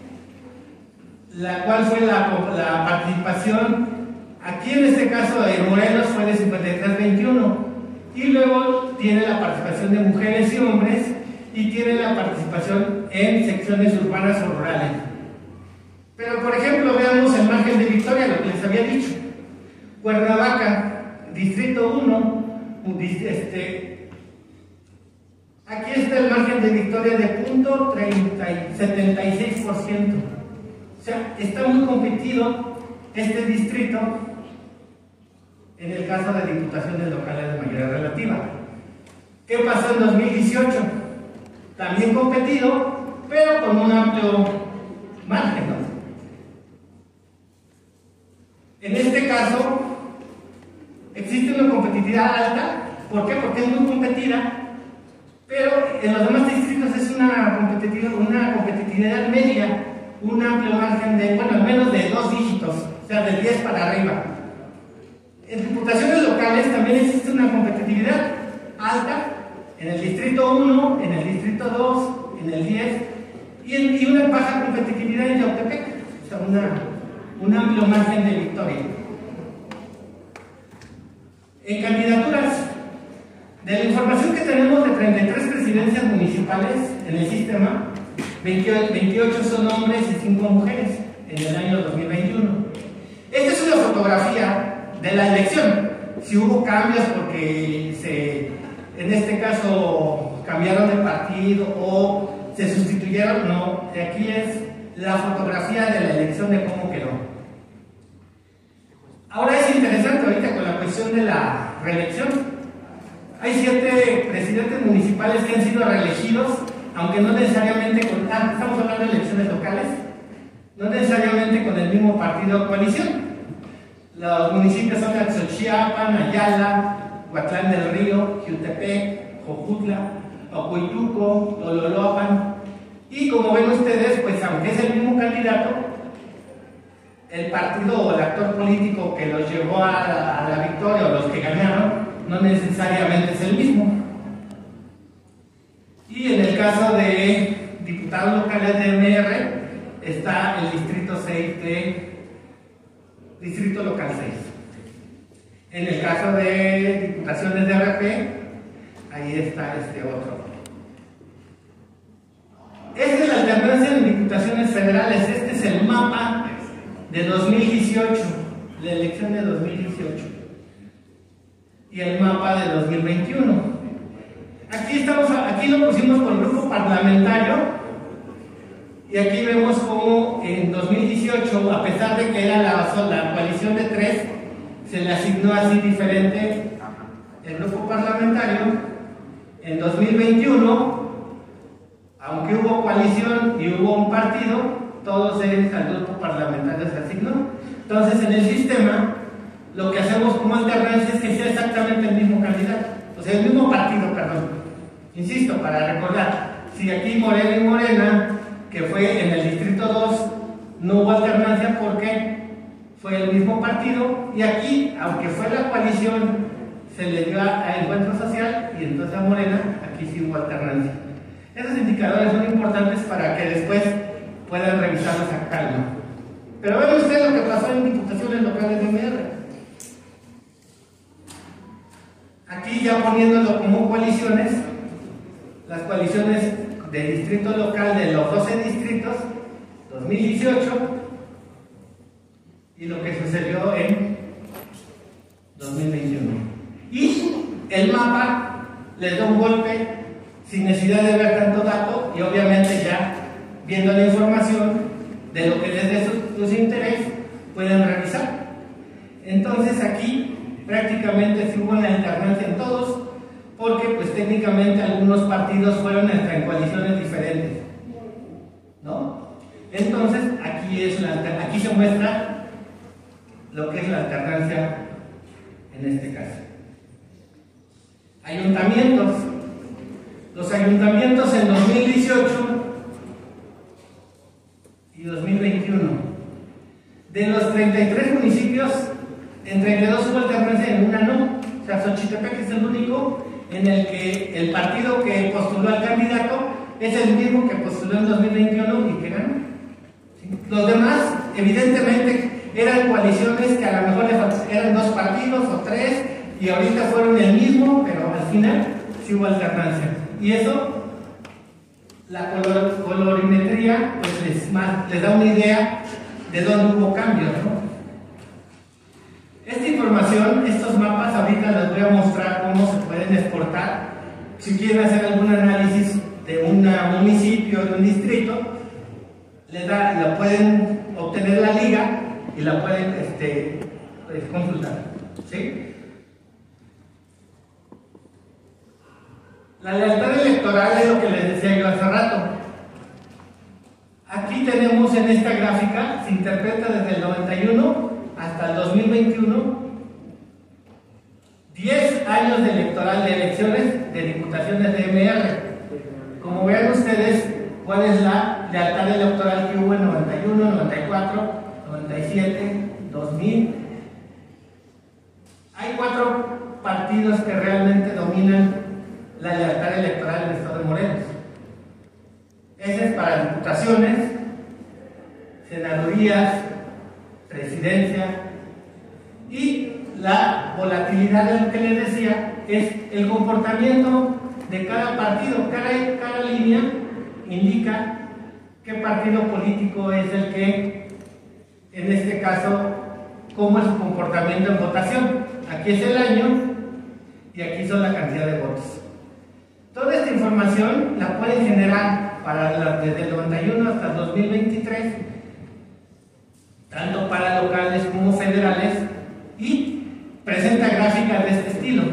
la cual fue la, la participación, aquí en este caso de Morelos fue de cincuenta y tres a veintiuno, y luego tiene la participación de mujeres y hombres, y tiene la participación en secciones urbanas o rurales. Pero por ejemplo, veamos el margen de victoria, lo que les había dicho. Cuernavaca, distrito uno, este, aquí está el margen de victoria de punto setenta y seis por ciento. O sea, está muy competido este distrito en el caso de diputaciones locales de mayoría relativa. ¿Qué pasó en dos mil dieciocho? También competido, pero con un amplio margen, ¿no? En este caso, existe una competitividad alta. ¿Por qué? Porque es muy competida, pero en los demás distritos es una competitividad, una competitividad media, un amplio margen de, bueno, al menos de dos dígitos, o sea, de diez para arriba. En diputaciones locales también existe una competitividad alta, en el distrito uno, en el distrito dos, en el diez, y, en, y una baja competitividad en Yautepec, o sea, una, un amplio margen de victoria. En candidaturas, de la información que tenemos de treinta y tres presidencias municipales en el sistema, veintiocho son hombres y cinco mujeres en el año dos mil veintiuno. Esta es una fotografía de la elección. Si hubo cambios porque se, en este caso cambiaron de partido o se sustituyeron, no. Aquí es la fotografía de la elección de cómo quedó. Ahora es interesante ahorita con la cuestión de la reelección. Hay siete presidentes municipales que han sido reelegidos, aunque no necesariamente con, ah, estamos hablando de elecciones locales, no necesariamente con el mismo partido o coalición. Los municipios son Xochiapan, Ayala, Huatlán del Río, Jiutepec, Jojutla, Ocoituco, Tololoapan. Y como ven ustedes, pues aunque es el mismo candidato, el partido o el actor político que los llevó a la, a la victoria o los que ganaron, no necesariamente es el mismo. Y en el caso de diputados locales de M R, está el distrito seis de distrito local seis. En el caso de diputaciones de R P, ahí está este otro. Esta es la alternancia en diputaciones federales. Este es el mapa de dos mil dieciocho, la elección de dos mil dieciocho, y el mapa de dos mil veintiuno. Aquí, estamos, aquí lo pusimos por grupo parlamentario, y aquí vemos cómo en dos mil dieciocho, a pesar de que era la, la coalición de tres, se le asignó así diferente el grupo parlamentario. En dos mil veintiuno, aunque hubo coalición y hubo un partido, todos ellos al grupo parlamentario se asignó. Entonces, en el sistema, lo que hacemos como alternancia es que sea exactamente el mismo candidato, o sea, el mismo partido, perdón. Insisto, para recordar, si aquí Morena y Morena, que fue en el distrito dos, no hubo alternancia porque fue el mismo partido, y aquí, aunque fue la coalición, se le dio a Encuentro Social y entonces a Morena, aquí sí hubo alternancia. Esos indicadores son importantes para que después puedan revisarlos a calma. Pero vean ustedes lo que pasó en diputaciones locales de M R. Aquí ya poniéndolo como coaliciones, las coaliciones de distrito local de los doce distritos, dos mil dieciocho, y lo que sucedió en dos mil veintiuno. Y el mapa les da un golpe sin necesidad de ver tanto dato, y obviamente ya viendo la información de lo que les dé su, su interés, pueden revisar. Entonces aquí prácticamente sí hubo una alternancia en todos, porque pues técnicamente algunos partidos fueron hasta en coaliciones diferentes, ¿no? Entonces aquí, es la, aquí se muestra lo que es la alternancia en este caso. Ayuntamientos. Los ayuntamientos en dos mil dieciocho y dos mil veintiuno. De los treinta y tres municipios, en treinta y dos hubo alternancia, en una no. O sea, Xochitepec es el único en el que el partido que postuló al candidato es el mismo que postuló en dos mil veintiuno y que ganó. ¿Sí? Los demás, evidentemente, eran coaliciones que a lo mejor eran dos partidos o tres, y ahorita fueron el mismo, pero al final sí hubo alternancia. Y eso, la color, colorimetría, pues les, más, les da una idea de dónde hubo cambios, ¿no? Esta información, estos mapas, ahorita les voy a mostrar cómo se pueden exportar. Si quieren hacer algún análisis de un municipio, de un distrito, les da, la pueden obtener la liga y la pueden este, pues, consultar, ¿sí? La lealtad electoral es lo que les decía yo hace rato. Aquí tenemos en esta gráfica, se interpreta desde el noventa y uno hasta el dos mil veintiuno, diez años de electoral de elecciones de diputaciones de M R. Como vean ustedes, cuál es la lealtad electoral que hubo en noventa y uno, noventa y cuatro, noventa y siete, dos mil. Hay cuatro partidos que realmente dominan la lealtad electoral del Estado de Morelos. Ese es para diputaciones, senadurías, presidencia, y la volatilidad de lo que les decía es el comportamiento de cada partido. Cada, cada línea indica qué partido político es el que, en este caso, cómo es su comportamiento en votación. Aquí es el año y aquí son la cantidad de votos. Toda esta información la pueden generar para la, desde el noventa y uno hasta el dos mil veintitrés, tanto para locales como federales, y presenta gráficas de este estilo.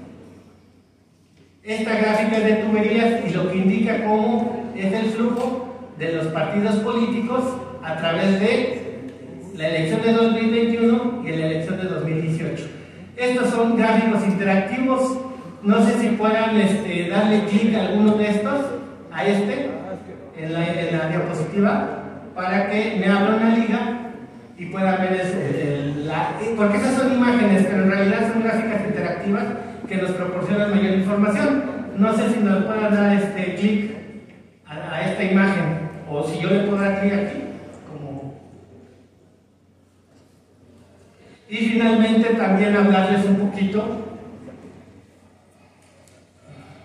Esta gráfica es de tuberías y lo que indica cómo es el flujo de los partidos políticos a través de la elección de dos mil veintiuno y la elección de dos mil dieciocho. Estos son gráficos interactivos. No sé si puedan este, darle clic a alguno de estos, a este, en la, en la diapositiva, para que me abra una liga y puedan ver el, el, la, porque esas son imágenes, pero en realidad son gráficas interactivas que nos proporcionan mayor información. No sé si nos puedan dar este clic a, a esta imagen, o si yo le puedo dar clic aquí. Como... Y finalmente también hablarles un poquito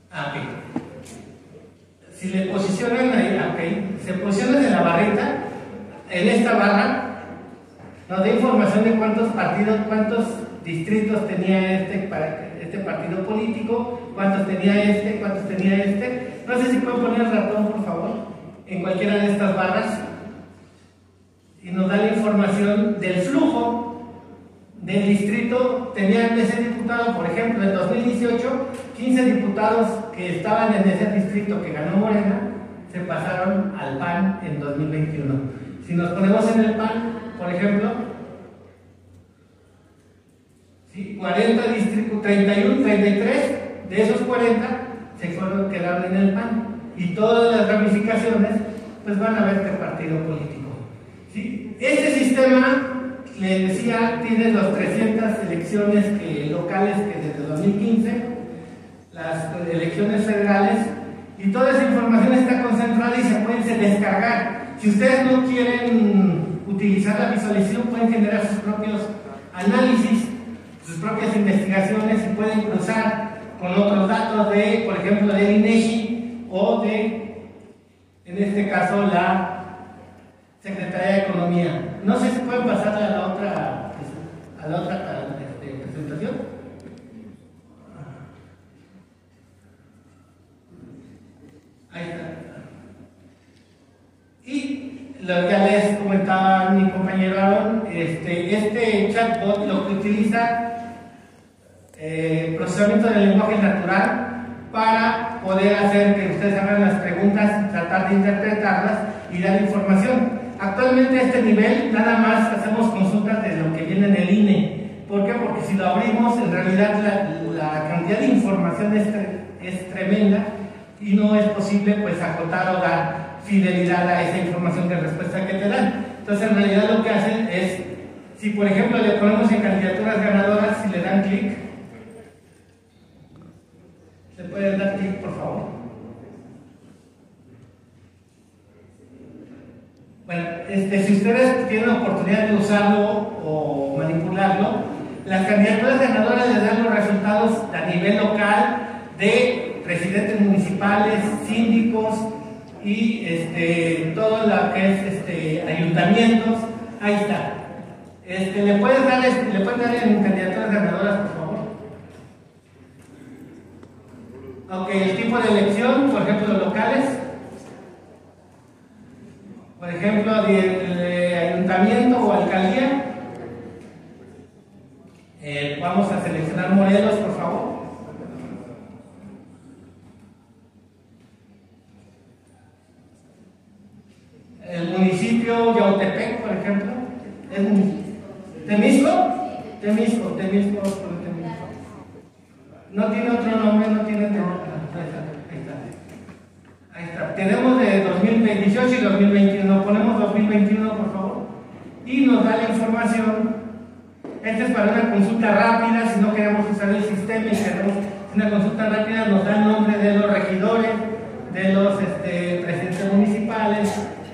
Ah, ok. Si le posicionan ahí, ok, se posicionan en la barrita, en esta barra, nos da información de cuántos partidos, cuántos distritos tenía este, este partido político, cuántos tenía este, cuántos tenía este. No sé si pueden poner el ratón, por favor, en cualquiera de estas barras. Y nos da la información del flujo del distrito. Tenían ese diputado, por ejemplo, en dos mil dieciocho, quince diputados que estaban en ese distrito que ganó Morena, se pasaron al P A N en dos mil veintiuno. Si nos ponemos en el P A N, por ejemplo, ¿sí? cuarenta distritos, treinta y uno, treinta y tres de esos cuarenta se fueron, quedaron en el P A N. Y todas las ramificaciones, pues van a ver qué partido político. ¿Sí? Este sistema, les decía, tiene las trescientas elecciones que, locales que desde dos mil quince, las elecciones federales, y toda esa información está concentrada y se puede descargar. Si ustedes no quieren utilizar la visualización, pueden generar sus propios análisis, sus propias investigaciones y pueden cruzar con otros datos de, por ejemplo, del INEGI o de, en este caso, la Secretaría de Economía. No sé si pueden pasar a la otra, a la otra este, presentación. Ahí está. Y lo, ya les comentaba mi compañero Aaron, este, este chatbot lo que utiliza eh, procesamiento del lenguaje natural para poder hacer que ustedes hagan las preguntas, tratar de interpretarlas y dar información. Actualmente a este nivel nada más hacemos consultas de lo que viene en el I N E. ¿Por qué? Porque si lo abrimos, en realidad la, la cantidad de información es, es tremenda y no es posible pues acotar o dar fidelidad a esa información de respuesta que te dan. Entonces en realidad lo que hacen es, si por ejemplo le ponemos en candidaturas ganadoras, si le dan clic, ¿le pueden dar clic por favor? Bueno, este, si ustedes tienen la oportunidad de usarlo o manipularlo, las candidaturas ganadoras les dan los resultados a nivel local de presidentes municipales, síndicos y este, todo lo que es este, ayuntamientos. Ahí está. Este, ¿le, puedes dar, este, ¿Le pueden dar en candidaturas ganadoras, por favor? Ok, el tipo de elección, por ejemplo, locales. Por ejemplo, de, de ayuntamiento o alcaldía. Eh, vamos a seleccionar Morelos, por favor. El municipio Yautepec, por ejemplo. ¿Es Temisco? Temisco, Temisco, Temisco. No tiene otro nombre, no tiene otro. Ahí está. Ahí está. Tenemos de dos mil dieciocho y dos mil veintiuno. Ponemos dos mil veintiuno, por favor. Y nos da la información. Esta es para una consulta rápida. Si no queremos usar el sistema y queremos una consulta rápida, nos da el nombre de los regidores, de los este, presidentes municipales.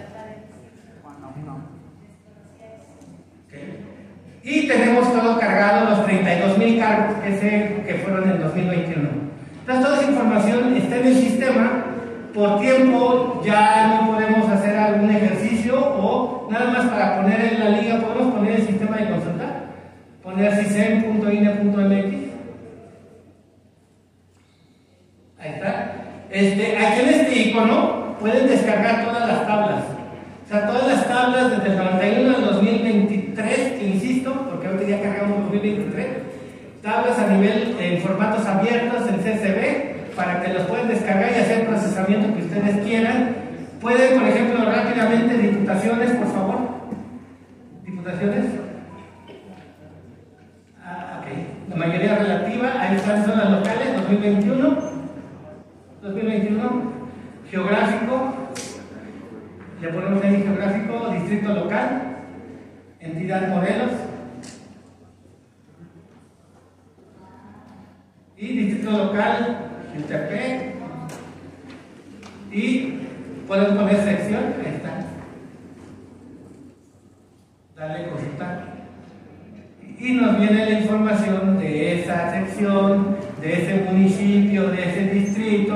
Okay. Y tenemos todo cargado, los treinta y dos mil cargos que, se, que fueron en dos mil veintiuno. Entonces, toda esa información está en el sistema. Por tiempo ya no podemos hacer algún ejercicio o nada más para poner en la liga, podemos poner el sistema de consulta, poner sisem punto ine punto mx. Ahí está. Este, aquí en este icono pueden descargar todas las tablas. O sea, todas las tablas desde el noventa y uno al dos mil veintitrés, que insisto, porque ahorita ya cargamos dos mil veintitrés, tablas a nivel en formatos abiertos en C S V, para que los puedan descargar y hacer el procesamiento que ustedes quieran. Pueden, por ejemplo, rápidamente, diputaciones, por favor. Diputaciones. Ah, ok. La mayoría relativa, ahí están zonas locales, dos mil veintiuno. dos mil veintiuno. Geográfico. Le ponemos ahí geográfico, distrito local. Entidad modelos. Y distrito local. Interpret y podemos poner sección, ahí está, darle consultar y nos viene la información de esa sección, de ese municipio, de ese distrito,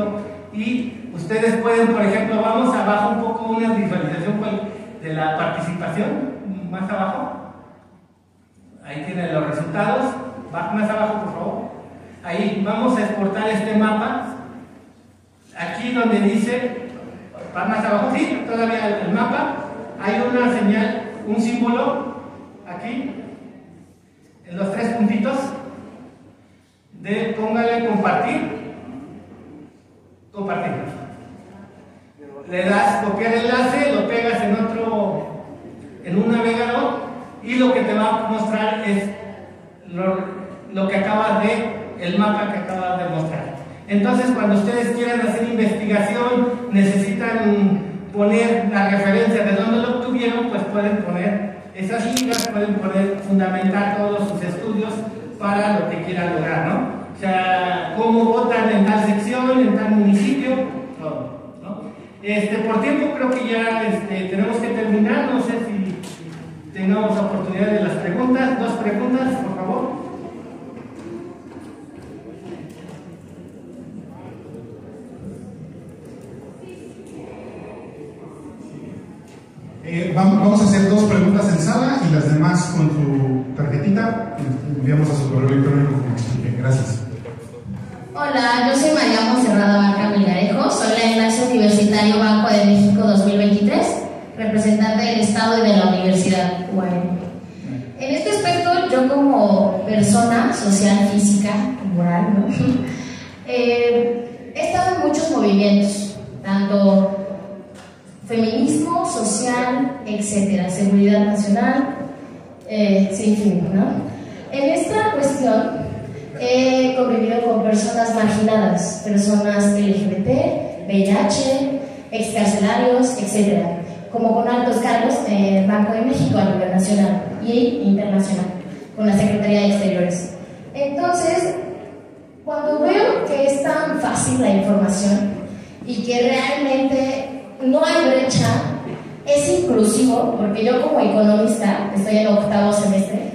Y ustedes pueden, por ejemplo, vamos abajo un poco, una visualización de la participación, más abajo. Ahí tienen los resultados. Baja más abajo, por favor. Ahí vamos a exportar este mapa. Aquí donde dice, va más abajo, sí, todavía el mapa. Hay una señal, un símbolo, aquí, en los tres puntitos, de póngale compartir. Compartir. Le das copiar enlace, lo pegas en otro, en un navegador, y lo que te va a mostrar es lo, lo que acabas de, el mapa que acabas de mostrar. Entonces, cuando ustedes quieran hacer investigación, necesitan poner la referencia de dónde lo obtuvieron, pues pueden poner esas ligas, pueden poner, fundamentar todos sus estudios para lo que quieran lograr, ¿no? O sea, cómo votan en tal sección, en tal municipio, todo, ¿no? Este, por tiempo creo que ya este, tenemos que terminar, no sé si tengamos oportunidad de las preguntas. Dos preguntas, por favor.
Eh, vamos, vamos a hacer dos preguntas en sala y las demás con su tarjetita enviamos a su correo electrónico. Gracias.
Hola, yo soy María Monserrada Barca Melgarejo, soy la enlace universitario Banco de México dos mil veintitrés, representante del Estado y de la Universidad U A M. En este aspecto, yo como persona social, física, moral, ¿no? eh, he estado en muchos movimientos, tanto feminismo, social, etcétera, seguridad nacional, eh, sin fin, ¿no? En esta cuestión he convivido con personas marginadas, personas L G B T, V I H, excarcelarios, etcétera, como con altos cargos en Banco de México a nivel nacional y internacional, con la Secretaría de Exteriores. Entonces, cuando veo que es tan fácil la información y que realmente no hay brecha, es inclusivo, porque yo como economista, estoy en octavo semestre,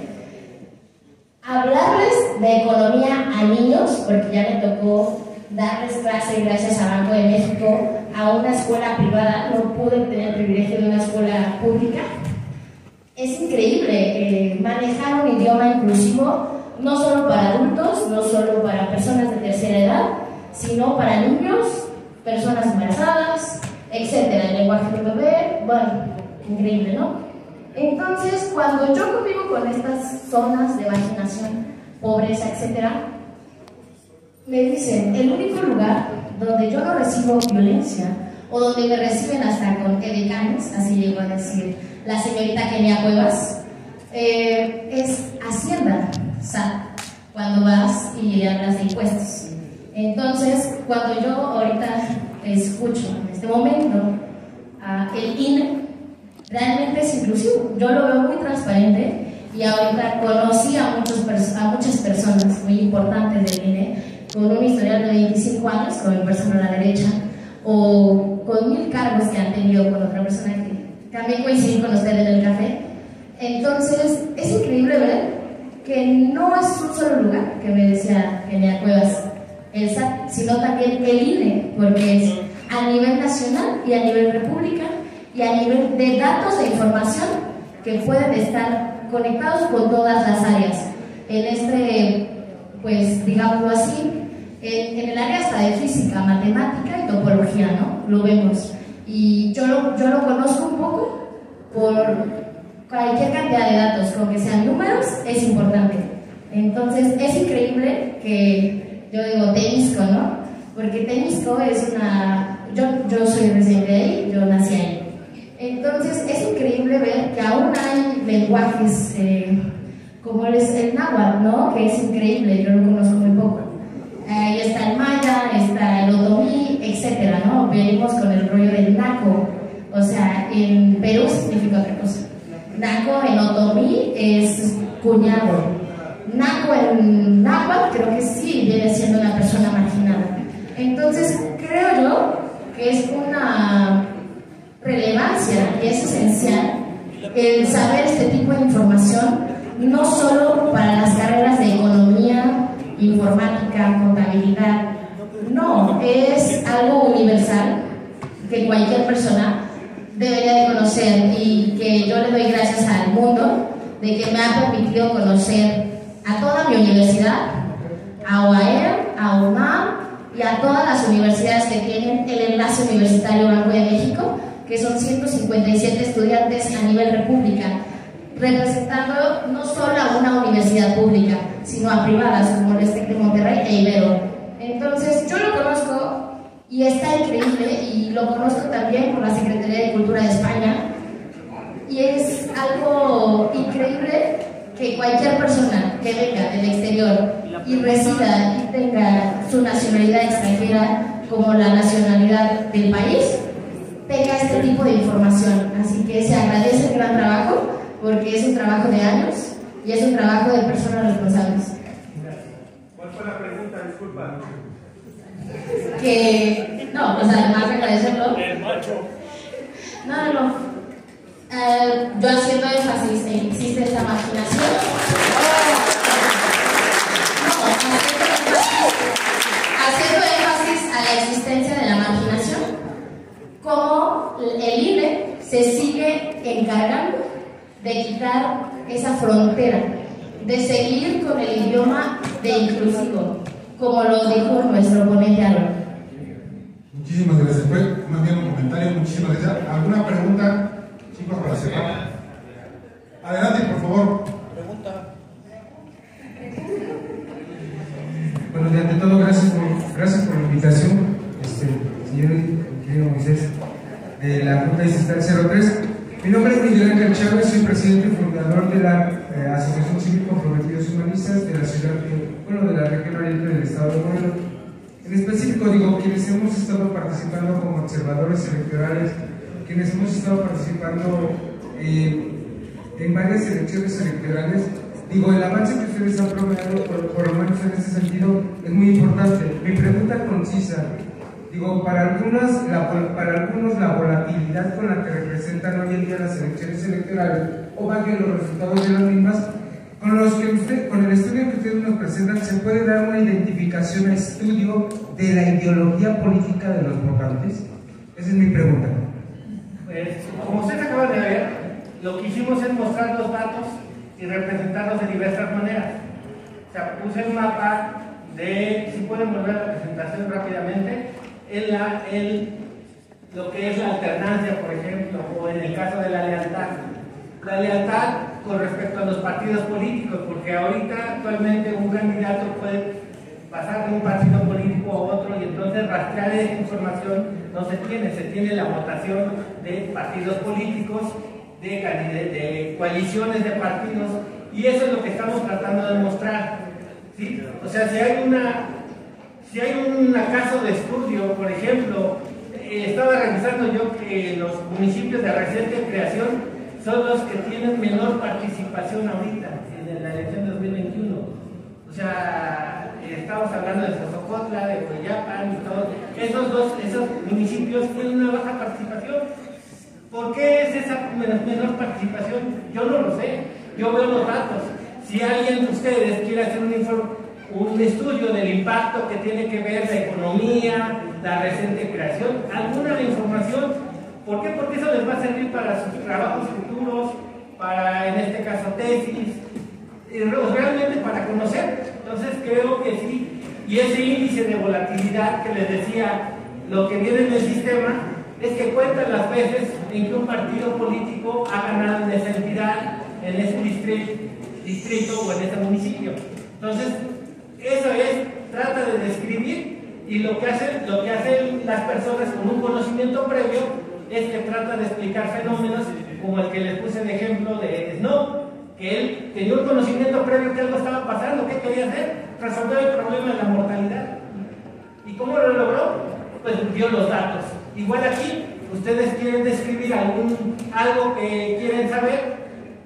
hablarles de economía a niños, porque ya me tocó darles clase gracias a Banco de México a una escuela privada, no pude tener el privilegio de una escuela pública. Es increíble eh, manejar un idioma inclusivo, no solo para adultos, no solo para personas de tercera edad, sino para niños, personas embarazadas, etcétera, el lenguaje de bebé, bueno, increíble, ¿no? Entonces, cuando yo convivo con estas zonas de marginación, pobreza, etcétera, me dicen, el único lugar donde yo no recibo violencia, o donde me reciben hasta con edecanes, así llegó a decir la señorita Kenia Cuevas, eh, es Hacienda, S A T, cuando vas y hablas de impuestos. Entonces, cuando yo ahorita escucho en este momento uh, el I N E, realmente es inclusivo, yo lo veo muy transparente y ahorita conocí a, muchos a muchas personas muy importantes del I N E con un historial de veinticinco años con mi persona a la derecha o con mil cargos que han tenido con otra persona que también coincidí con usted en el café. Entonces es increíble ver que no es un solo lugar, que me decía Kenia Cuevas, el S A T, sino también el I N E, porque es a nivel nacional y a nivel república y a nivel de datos de información que pueden estar conectados con todas las áreas. En este, pues digámoslo así, en, en el área hasta de física, matemática y topología, ¿no? Lo vemos. Y yo lo, yo lo conozco un poco por cualquier cantidad de datos, con que sean números, es importante. Entonces, es increíble que, yo digo Temisco, ¿no? Porque Temisco es una... Yo, yo soy residente de ahí, yo nací ahí. Entonces, es increíble ver que aún hay lenguajes eh, como es el náhuatl, ¿no? Que es increíble, yo lo conozco muy poco. Ahí eh, está el maya, está el otomí, etcétera, ¿no? Venimos con el rollo del naco, o sea, en Perú significa otra cosa. Naco en otomí es cuñado. Naco en náhuatl creo que sí viene siendo una persona marginada. Entonces, creo yo que es una relevancia y es esencial el saber este tipo de información, no solo para las carreras de economía, informática, contabilidad, no, es algo universal. que cualquier persona debería de conocer y que yo le doy gracias al mundo de que me ha permitido conocer a toda mi universidad, a U A E M, a UNAM y a todas las universidades que tienen el enlace universitario Banco de México, que son ciento cincuenta y siete estudiantes a nivel república, representando no solo a una universidad pública, sino a privadas como el TEC de Monterrey e Ibero. Entonces, yo lo conozco y está increíble, y lo conozco también por la Secretaría de Cultura de España, y es algo increíble que cualquier persona que venga del exterior y resida y tenga su nacionalidad extranjera como la nacionalidad del país, tenga este tipo de información. Así que se agradece el gran trabajo, porque es un trabajo de años y es un trabajo de personas responsables.
¿Cuál fue la pregunta? Disculpa.
Que, no, pues además de agradecerlo.
El macho.
No, no, no. Eh, yo haciendo énfasis en que existe esta marginación. No, haciendo énfasis, haciendo énfasis a la existencia de la marginación, como el I N E se sigue encargando de quitar esa frontera, de seguir con el idioma de inclusivo, como lo dijo nuestro ponente Álvaro.
Muchísimas gracias. Fue más bien un comentario. Muchísimas gracias. ¿Alguna pregunta, chicos, para cerrar? Adelante, por favor.
Pregunta.
Bueno, de ante todo, gracias por, gracias por la invitación, este, señor ingeniero Moisés, de la Ruta Distrital cero tres. Mi nombre es Miguel Ángel Chávez, soy presidente y fundador de la eh, Asociación Civil Comprometidos Humanistas de la ciudad, de, bueno, de la región oriente del estado de Morelos. En específico, digo, quienes hemos estado participando como observadores electorales, quienes hemos estado participando eh, en varias elecciones electorales, digo, el avance que ustedes han promediado, por, por lo menos en este sentido, es muy importante. Mi pregunta concisa, digo, para algunas, la, para algunos la volatilidad con la que representan hoy en día las elecciones electorales, o más bien los resultados de las mismas, con, los que usted, con el estudio que ustedes nos presentan, ¿se puede dar una identificación, estudio de la ideología política de los votantes? Esa es mi pregunta.
Pues, como ustedes acaban de ver, lo que hicimos es mostrar los datos y representarlos de diversas maneras. O sea, puse un mapa de, si pueden volver a la presentación rápidamente, en, la, en lo que es la alternancia, por ejemplo, o en el caso de la lealtad. La lealtad con respecto a los partidos políticos, porque ahorita actualmente un candidato puede pasar de un partido político a otro y entonces rastrear esa información no se tiene, se tiene la votación de partidos políticos, de, de coaliciones de partidos, y eso es lo que estamos tratando de mostrar, ¿sí? O sea, si hay una si hay un caso de estudio, por ejemplo, eh, estaba revisando yo que los municipios de reciente creación son los que tienen menor participación ahorita en la elección de dos mil veintiuno. O sea, estamos hablando de Sosocotla, de Coyapan y todo. Esos dos, esos municipios tienen una baja participación. ¿Por qué es esa menor participación? Yo no lo sé. Yo veo los datos. Si alguien de ustedes quiere hacer un, un estudio del impacto que tiene que ver la economía, la reciente creación, alguna información. ¿Por qué? Porque eso les va a servir para sus trabajos futuros, para, en este caso, tesis, y realmente para conocer. Entonces creo que sí. Y ese índice de volatilidad que les decía, lo que viene en el sistema, es que cuentan las veces en que un partido político ha ganado en esa entidad, en ese distrito, distrito o en ese municipio. Entonces, eso es, trata de describir, y lo que hacen, lo que hacen las personas con un conocimiento previo es que trata de explicar fenómenos como el que les puse de ejemplo de Snow, que él tenía un conocimiento previo que algo estaba pasando. ¿Qué quería hacer? Resolver el problema de la mortalidad. ¿Y cómo lo logró? Pues dio los datos. Igual aquí, ustedes quieren describir algún, algo que quieren saber.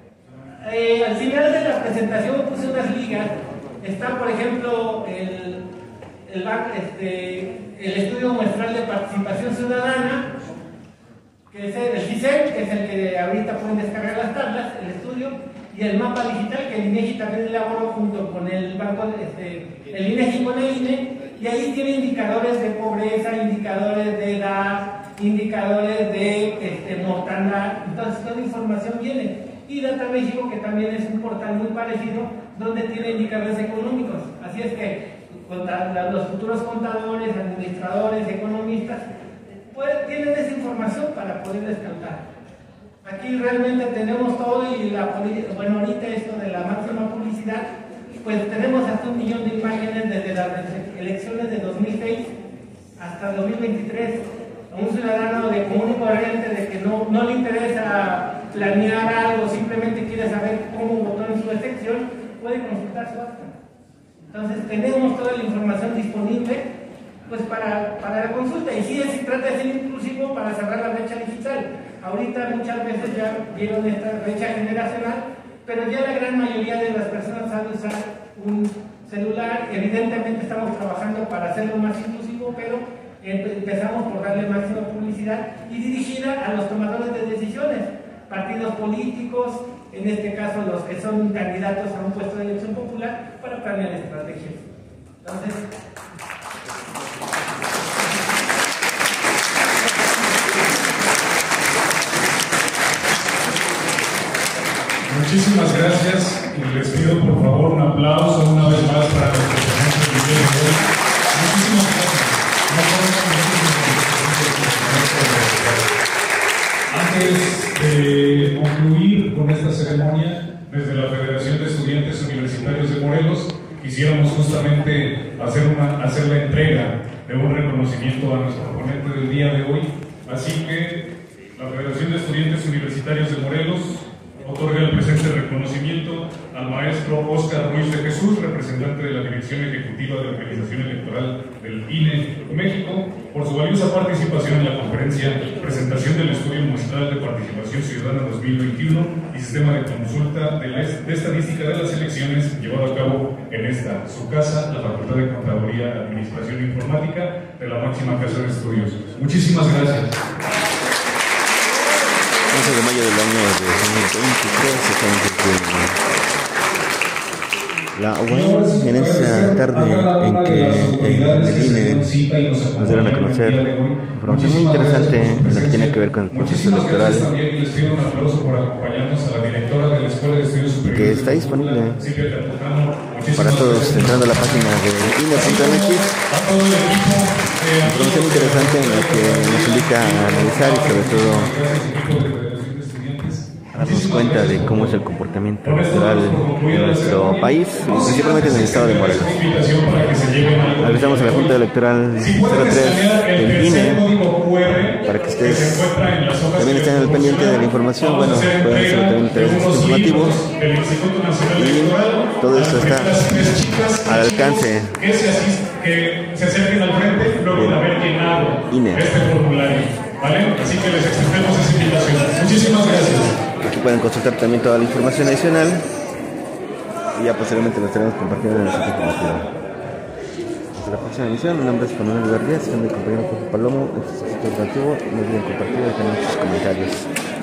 Eh, al final de la presentación puse unas ligas. Está, por ejemplo, el, el, este, el estudio muestral de participación ciudadana, que es el C I S E M, que es el que ahorita pueden descargar las tablas, el estudio, y el mapa digital que el INEGI también elaboró junto con el banco, este, el INEGI con el I N E, y ahí tiene indicadores de pobreza, indicadores de edad, indicadores y Data México, que también es un portal muy parecido, donde tiene indicadores económicos. Así es que los futuros contadores, administradores, economistas, pues, tienen esa información para poder descartar. Aquí realmente tenemos todo y la bueno, ahorita esto de la máxima publicidad, pues tenemos hasta un millón de imágenes desde las elecciones de dos mil seis hasta dos mil veintitrés. A un ciudadano de común y corriente de que no, no le interesa planear algo, simplemente quiere saber cómo votó en su elección, puede consultar su acta. Entonces tenemos toda la información disponible pues para, para la consulta, y sí se trata de ser inclusivo para cerrar la brecha digital. Ahorita muchas veces ya vieron esta brecha generacional, pero ya la gran mayoría de las personas saben usar un celular. Evidentemente estamos trabajando para hacerlo más inclusivo, pero empezamos por darle máxima publicidad y dirigida a los tomadores de decisiones, partidos políticos, en este caso los que son candidatos a un puesto de elección popular, para planear estrategias. Entonces,
muchísimas gracias y les pido por favor un aplauso una vez más para los presentes del día de hoy. Muchísimas gracias. Antes de concluir con esta ceremonia, desde la Federación de Estudiantes Universitarios de Morelos, quisiéramos justamente hacer, una, hacer la entrega de un reconocimiento a nuestro ponente del día de hoy. Así que la Federación de Estudiantes Universitarios de Morelos otorga el presente reconocimiento al maestro Óscar Ruiz de Jesús, representante de la Dirección Ejecutiva de Organización Electoral del I N E México, por su valiosa participación en la conferencia Presentación del Estudio Muestral de Participación Ciudadana dos mil veintiuno y Sistema de Consulta de, la, de Estadística de las Elecciones, llevado a cabo en esta, su casa, la Facultad de Contaduría, Administración e Informática de la máxima casa de estudios. Muchísimas gracias.
once de mayo del año de dos mil veintitrés, la U A M, en esa tarde en que el I N E nos dieron a conocer información muy interesante en lo que tiene que ver con el proceso electoral, que está disponible para todos entrando a la página de I N E punto M X. Información interesante en la que nos invita a analizar y sobre todo darnos cuenta de cómo es el comportamiento electoral en nuestro país y principalmente en el estado de Morelos. Agradecemos a la Junta Electoral cero tres del I N E para que ustedes también estén al pendiente de la información. Bueno, pueden hacerlo también a través de sus informativos, y todo esto está al alcance
que se acerquen al frente luego de haber llenado este formulario, ¿vale? Así que les extendemos esa invitación. Muchísimas gracias.
Aquí pueden consultar también toda la información adicional y ya posteriormente lo estaremos compartiendo en el sitio informativo. Hasta la próxima emisión. Mi nombre es Manuel Guardia, siendo mi compañero Jorge Palomo. Este es el sitio informativo. No olviden compartir y dejar muchos comentarios.